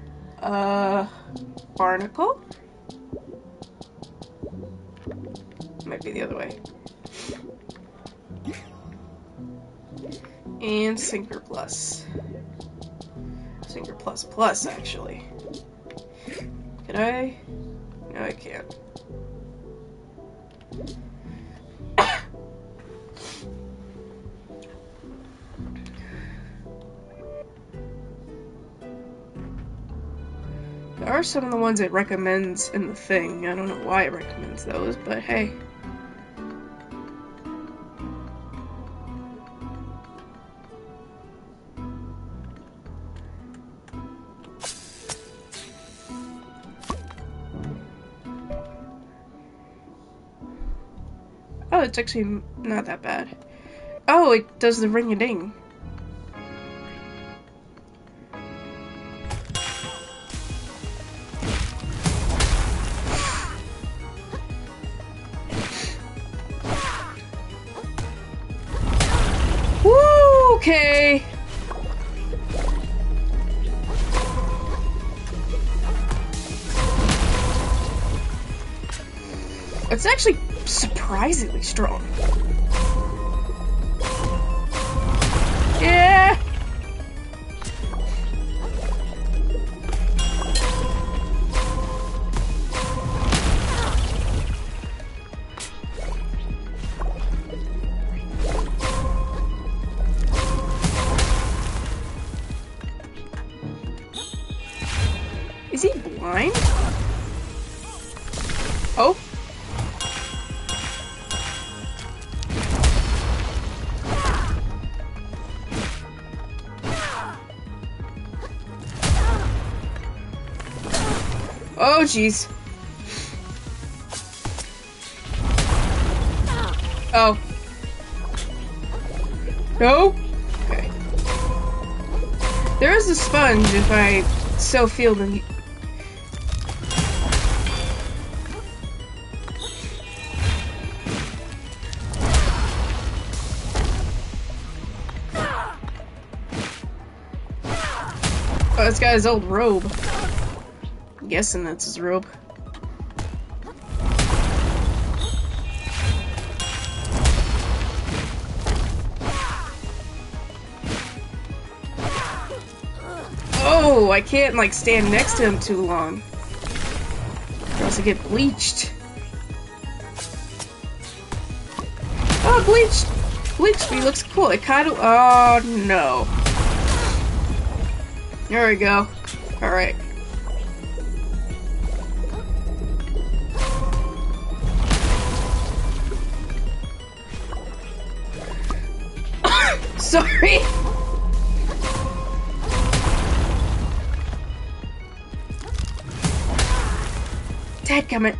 Barnacle. Might be the other way. And sinker plus. Sinker plus plus, actually. Can I? No, I can't. There are some of the ones it recommends in the thing. I don't know why it recommends those, but hey. Oh, it's actually not that bad. Oh, it does the ring-a-ding. Woo, okay. It's actually surprisingly strong. Yeah! Is he blind? Oh. Oh, jeez. Oh. No? Okay. There is a sponge if I so feel the... Oh, this guy's old robe. I'm guessing that's his robe. Oh, I can't, like, stand next to him too long. Or else I get bleached. Oh, bleached! Bleached me looks cool. It kind of... Oh, no. There we go. Alright. Sorry! Dadgummit.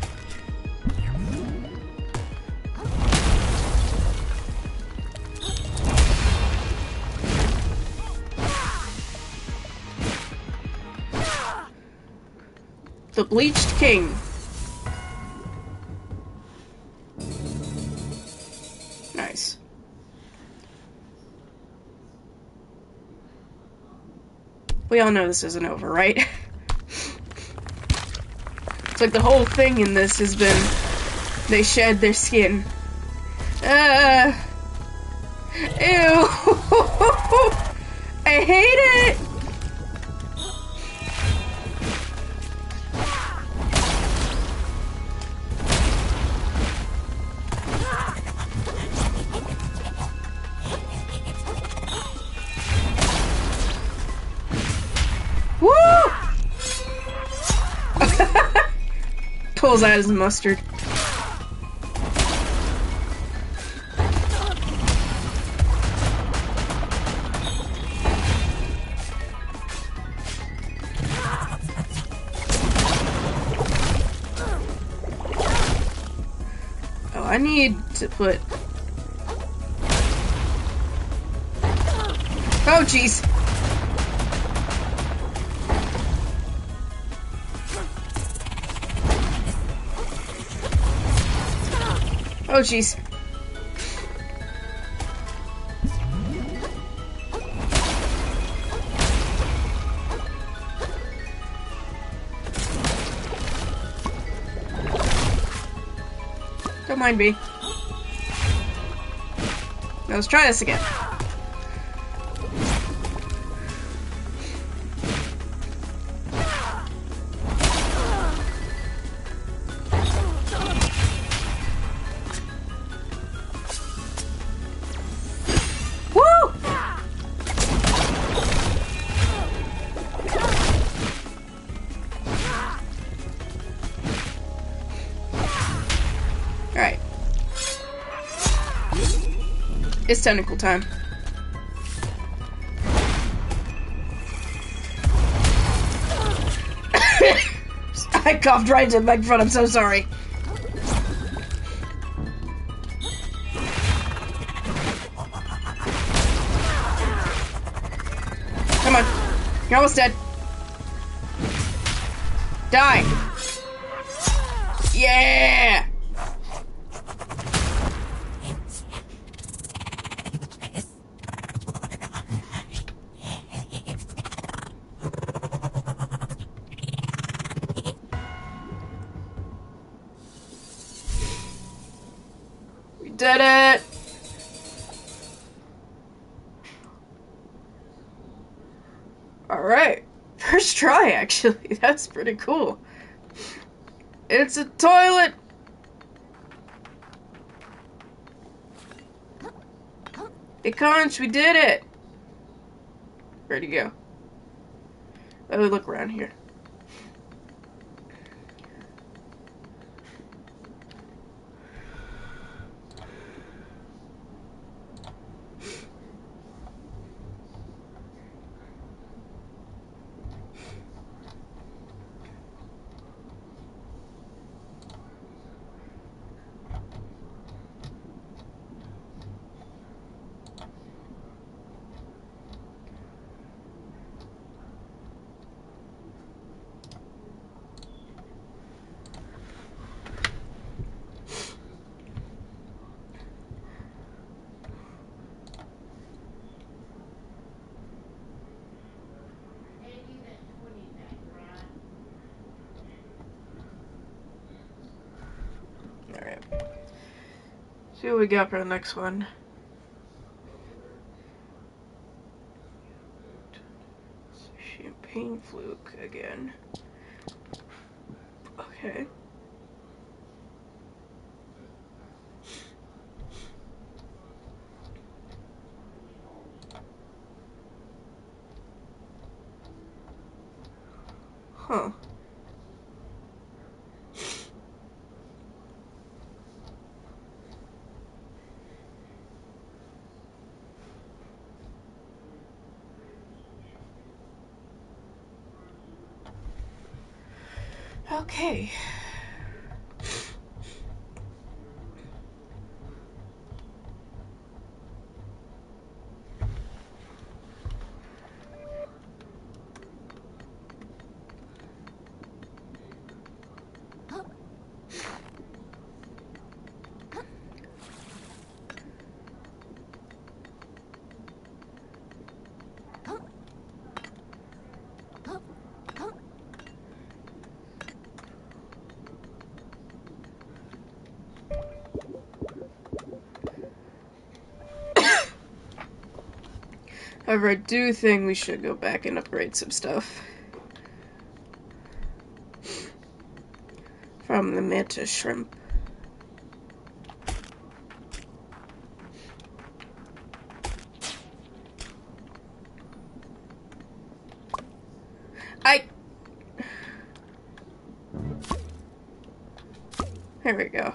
The Bleached King. Nice. We all know this isn't over, right? It's like the whole thing in this has been they shed their skin. Ew. I hate it. Woo! Pulls out his mustard. Oh, I need to put... Oh, jeez. Oh, jeez. Don't mind me. Now let's try this again. Alright. It's technical time. I coughed right into the microphone, I'm so sorry. Come on. You're almost dead. Die! Yeah! did it! Alright. First try, actually. That's pretty cool. It's a toilet! Hey, Conch, we did it! Where'd he go? Let me look around here. Alright. See what we got for the next one. Champagne fluke again. Okay. Huh. Okay. However, I do think we should go back and upgrade some stuff. From the mantis shrimp. There we go.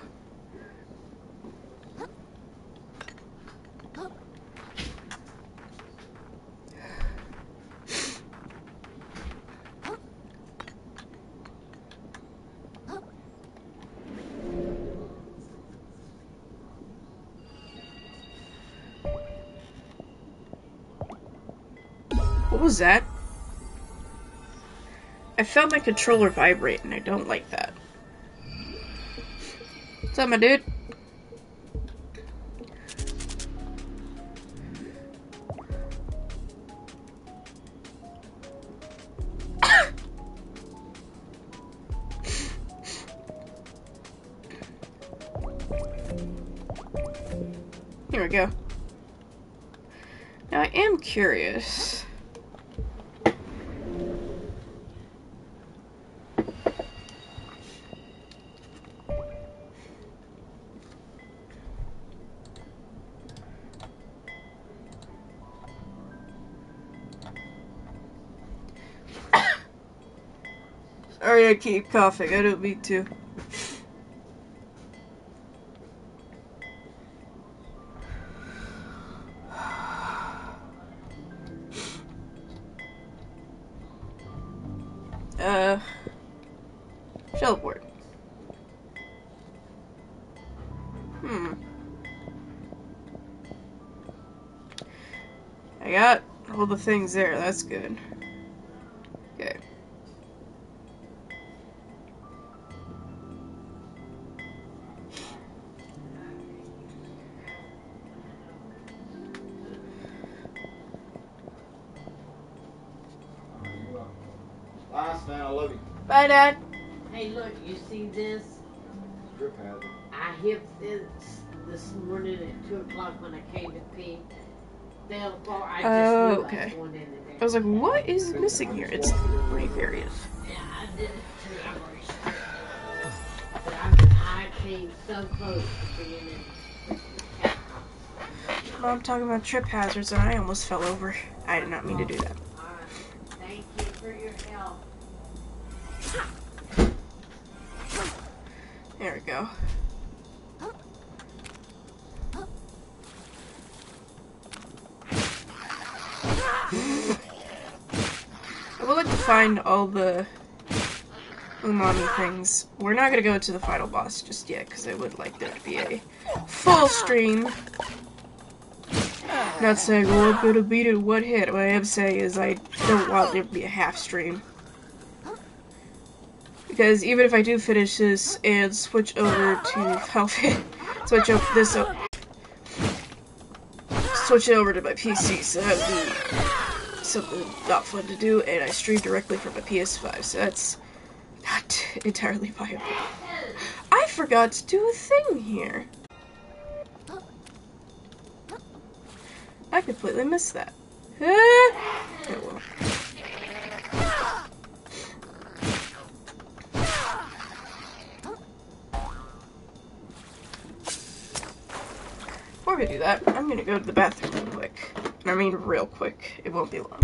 What was that? I felt my controller vibrate and I don't like that. What's up, my dude? Here we go. Now I am curious. Sorry I keep coughing, I don't mean to. Shellboard. I got all the things there, that's good. Okay. Last man, I love you. Bye, Dad. Hey, look, you see this? Drip hazard. I hit this this morning at 2 o'clock when I came to pee. I just Oh, knew okay. I was going in there. I was like, what is missing here? It's pretty various. Yeah, I did it too. I've already started doing it. But I came so close to being in the cat house. Mom talking about trip hazards and I almost fell over. I did not mean to do that. Thank you for your help. There we go. I would like to find all the umami things. We're not gonna go to the final boss just yet, because I would like there to be a full stream. Not saying we're gonna beat it in one hit. What I am saying is I don't want there to be a half stream. Because even if I do finish this and switch over to switch it over to my PC, so that would be something not fun to do, and I stream directly from my PS5, so that's not entirely viable. I forgot to do a thing here. I completely missed that. Oh well. Before we do that, I'm gonna go to the bathroom real quick. And I mean real quick. It won't be long.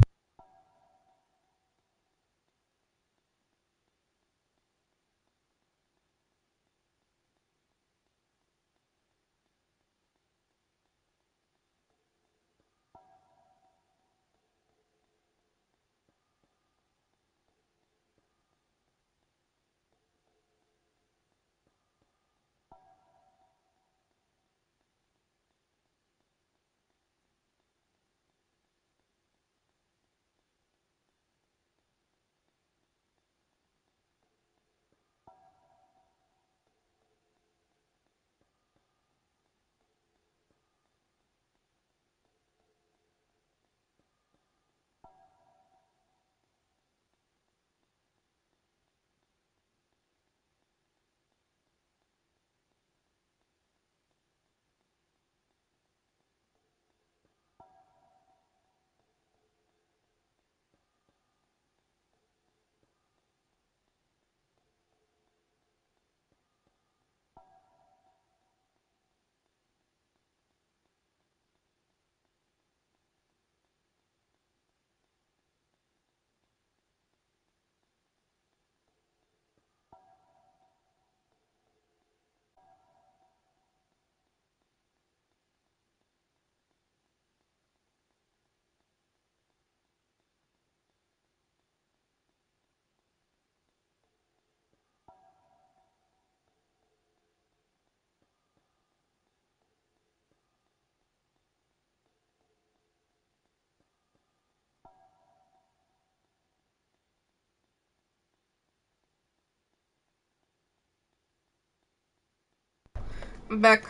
I'm back.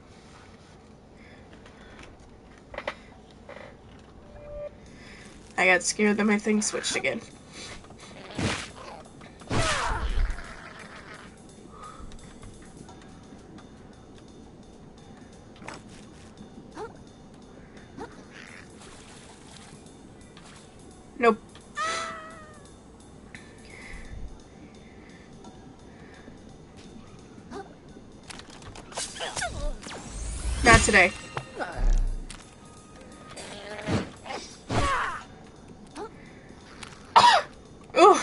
I got scared that my thing switched again. Nope. Not today. Ugh.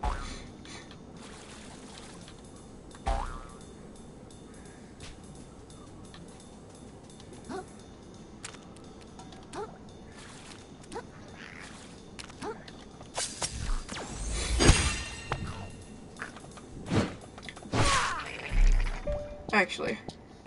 Actually.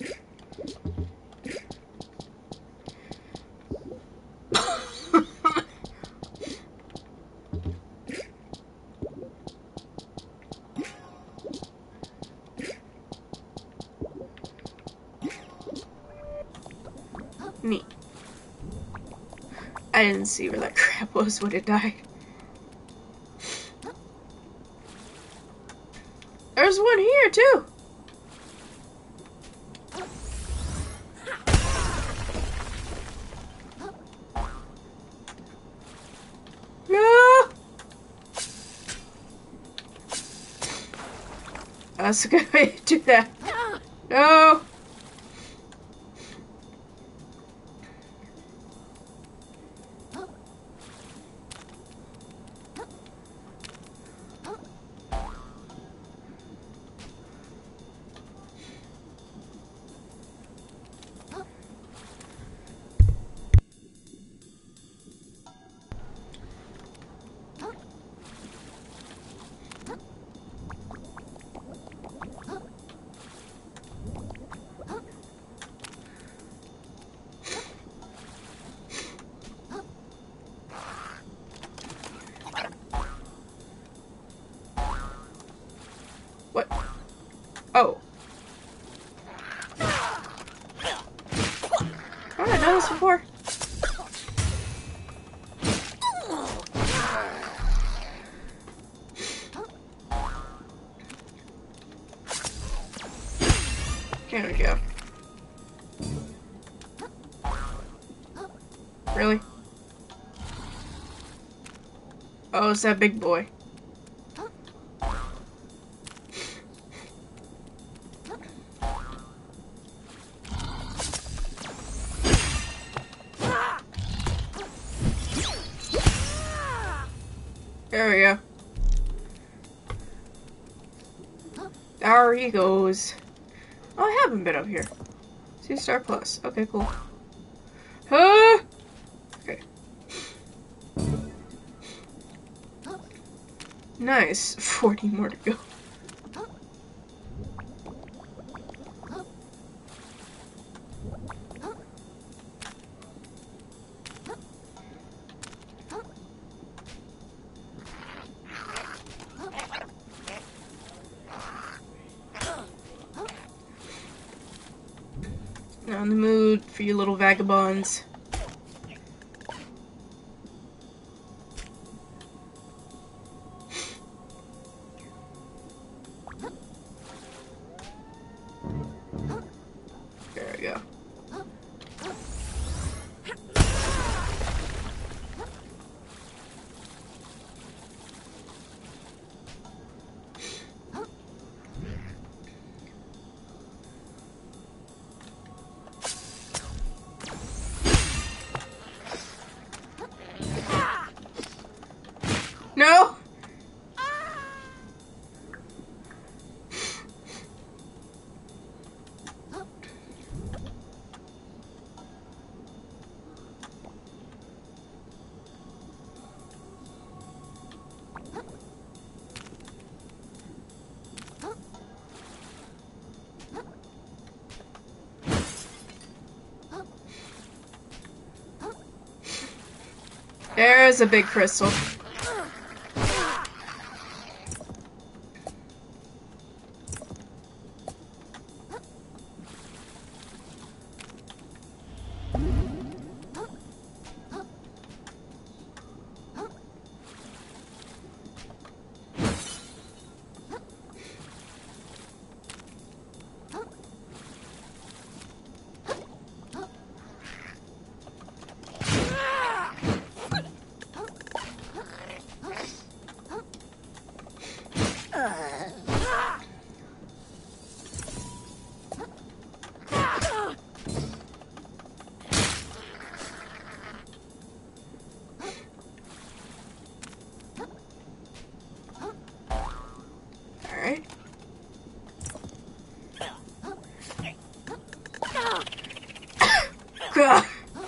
Neat. I didn't see where that crab was when it died. There's one here, too! That's a good way to do that. No! What? Oh. Oh, I've done this before. There we go. Really? Oh, it's that big boy. There we go. There he goes. Oh, I haven't been up here. 2-star plus. Okay, cool. Ah! Okay. Nice. 40 more to go. Not in the mood for you little vagabonds. There we go. No! There's a big crystal. Alright. God.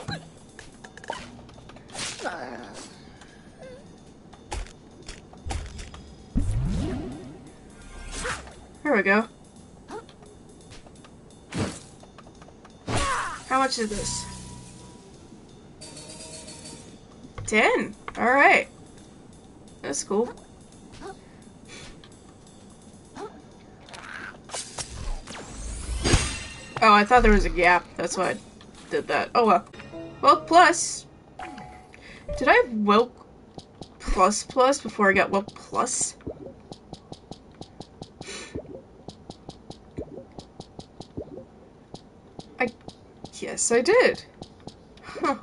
There we go. How much is this? 10. Alright. That's cool. Oh, I thought there was a gap. That's why I did that. Oh well. Well, plus. Did I have Welk plus plus before I got Welk plus? Yes, I did. Huh.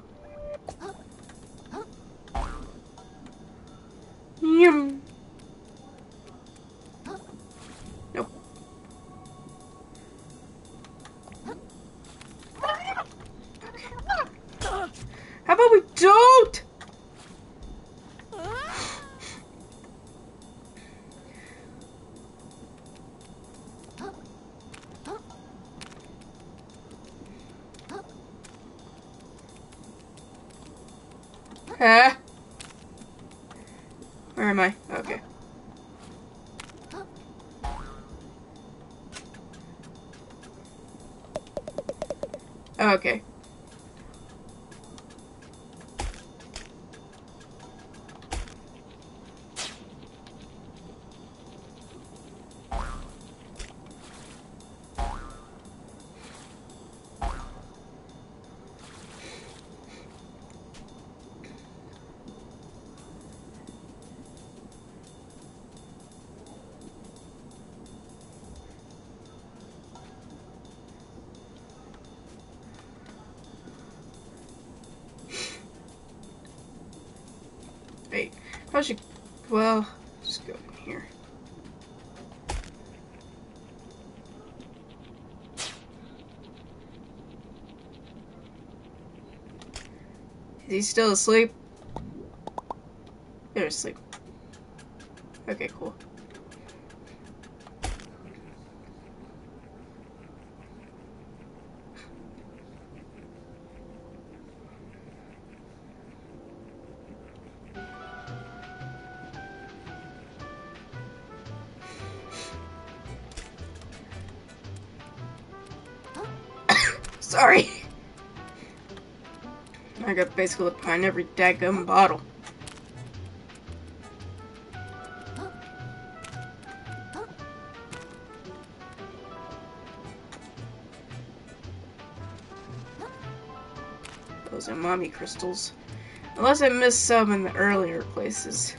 Yum. Nope. How about we don't? Huh? Where am I? Okay. Okay. Wait. How should... Well, just go in here. Is he still asleep? They're asleep. Okay, cool. Sorry. I got basically look behind every daggum bottle. Those are mommy crystals. Unless I missed some in the earlier places.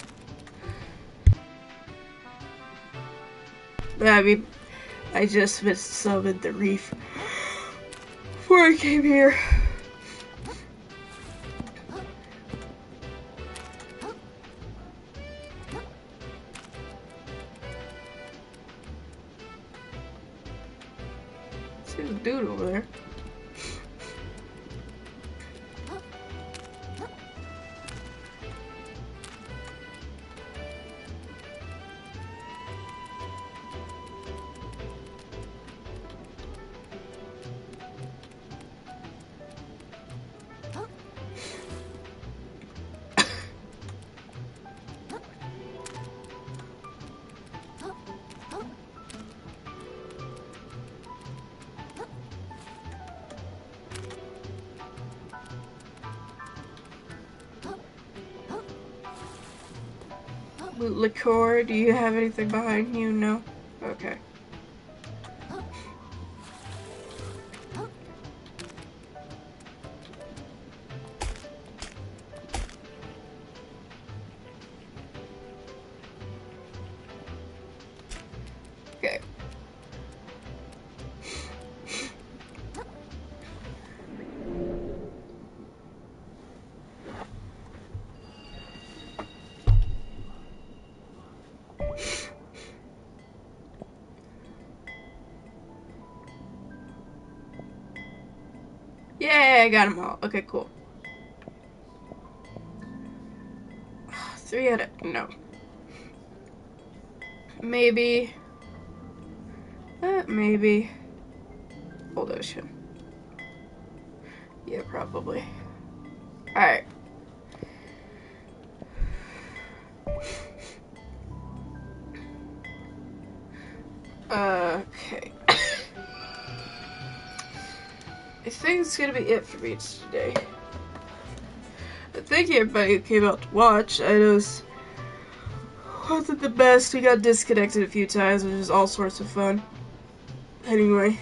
I mean, I just missed some in the reef before I came here. See the dude over there. Liqueur, do you have anything behind you? No? Okay. Okay. Yay, I got them all. Okay, cool. 3 out of... No. Maybe... maybe... Old Ocean. Yeah, probably. Alright. Okay. I think it's gonna be it for me today. Thank you everybody who came out to watch. I know it wasn't the best. We got disconnected a few times, which is all sorts of fun. Anyway.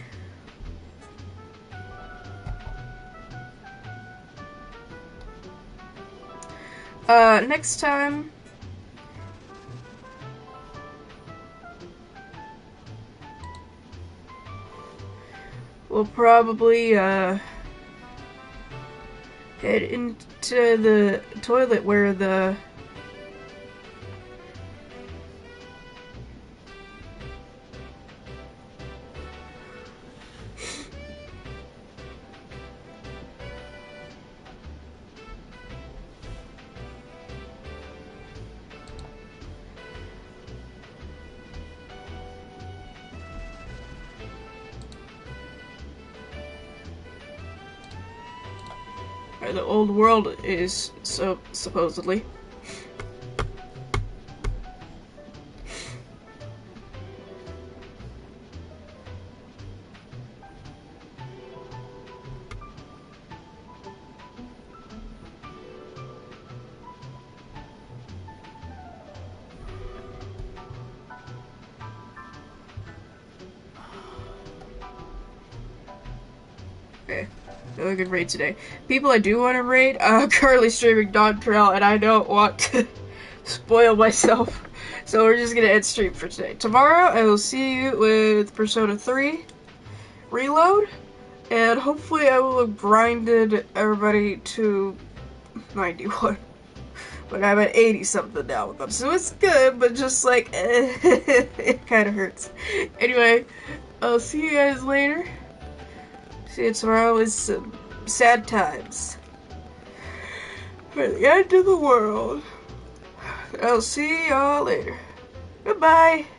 Next time... we'll probably, head into the toilet where the... Or the old world is, so supposedly. Okay, no good raid today. People I do want to raid, currently streaming Dawn Trail, and I don't want to spoil myself. So we're just gonna end stream for today. Tomorrow I will see you with Persona 3 Reload, and hopefully I will have grinded everybody to 91. But I'm at 80 something now with them, so it's good, but just like, it kind of hurts. Anyway, I'll see you guys later. See you tomorrow with some sad times for the end of the world. I'll see y'all later. Goodbye.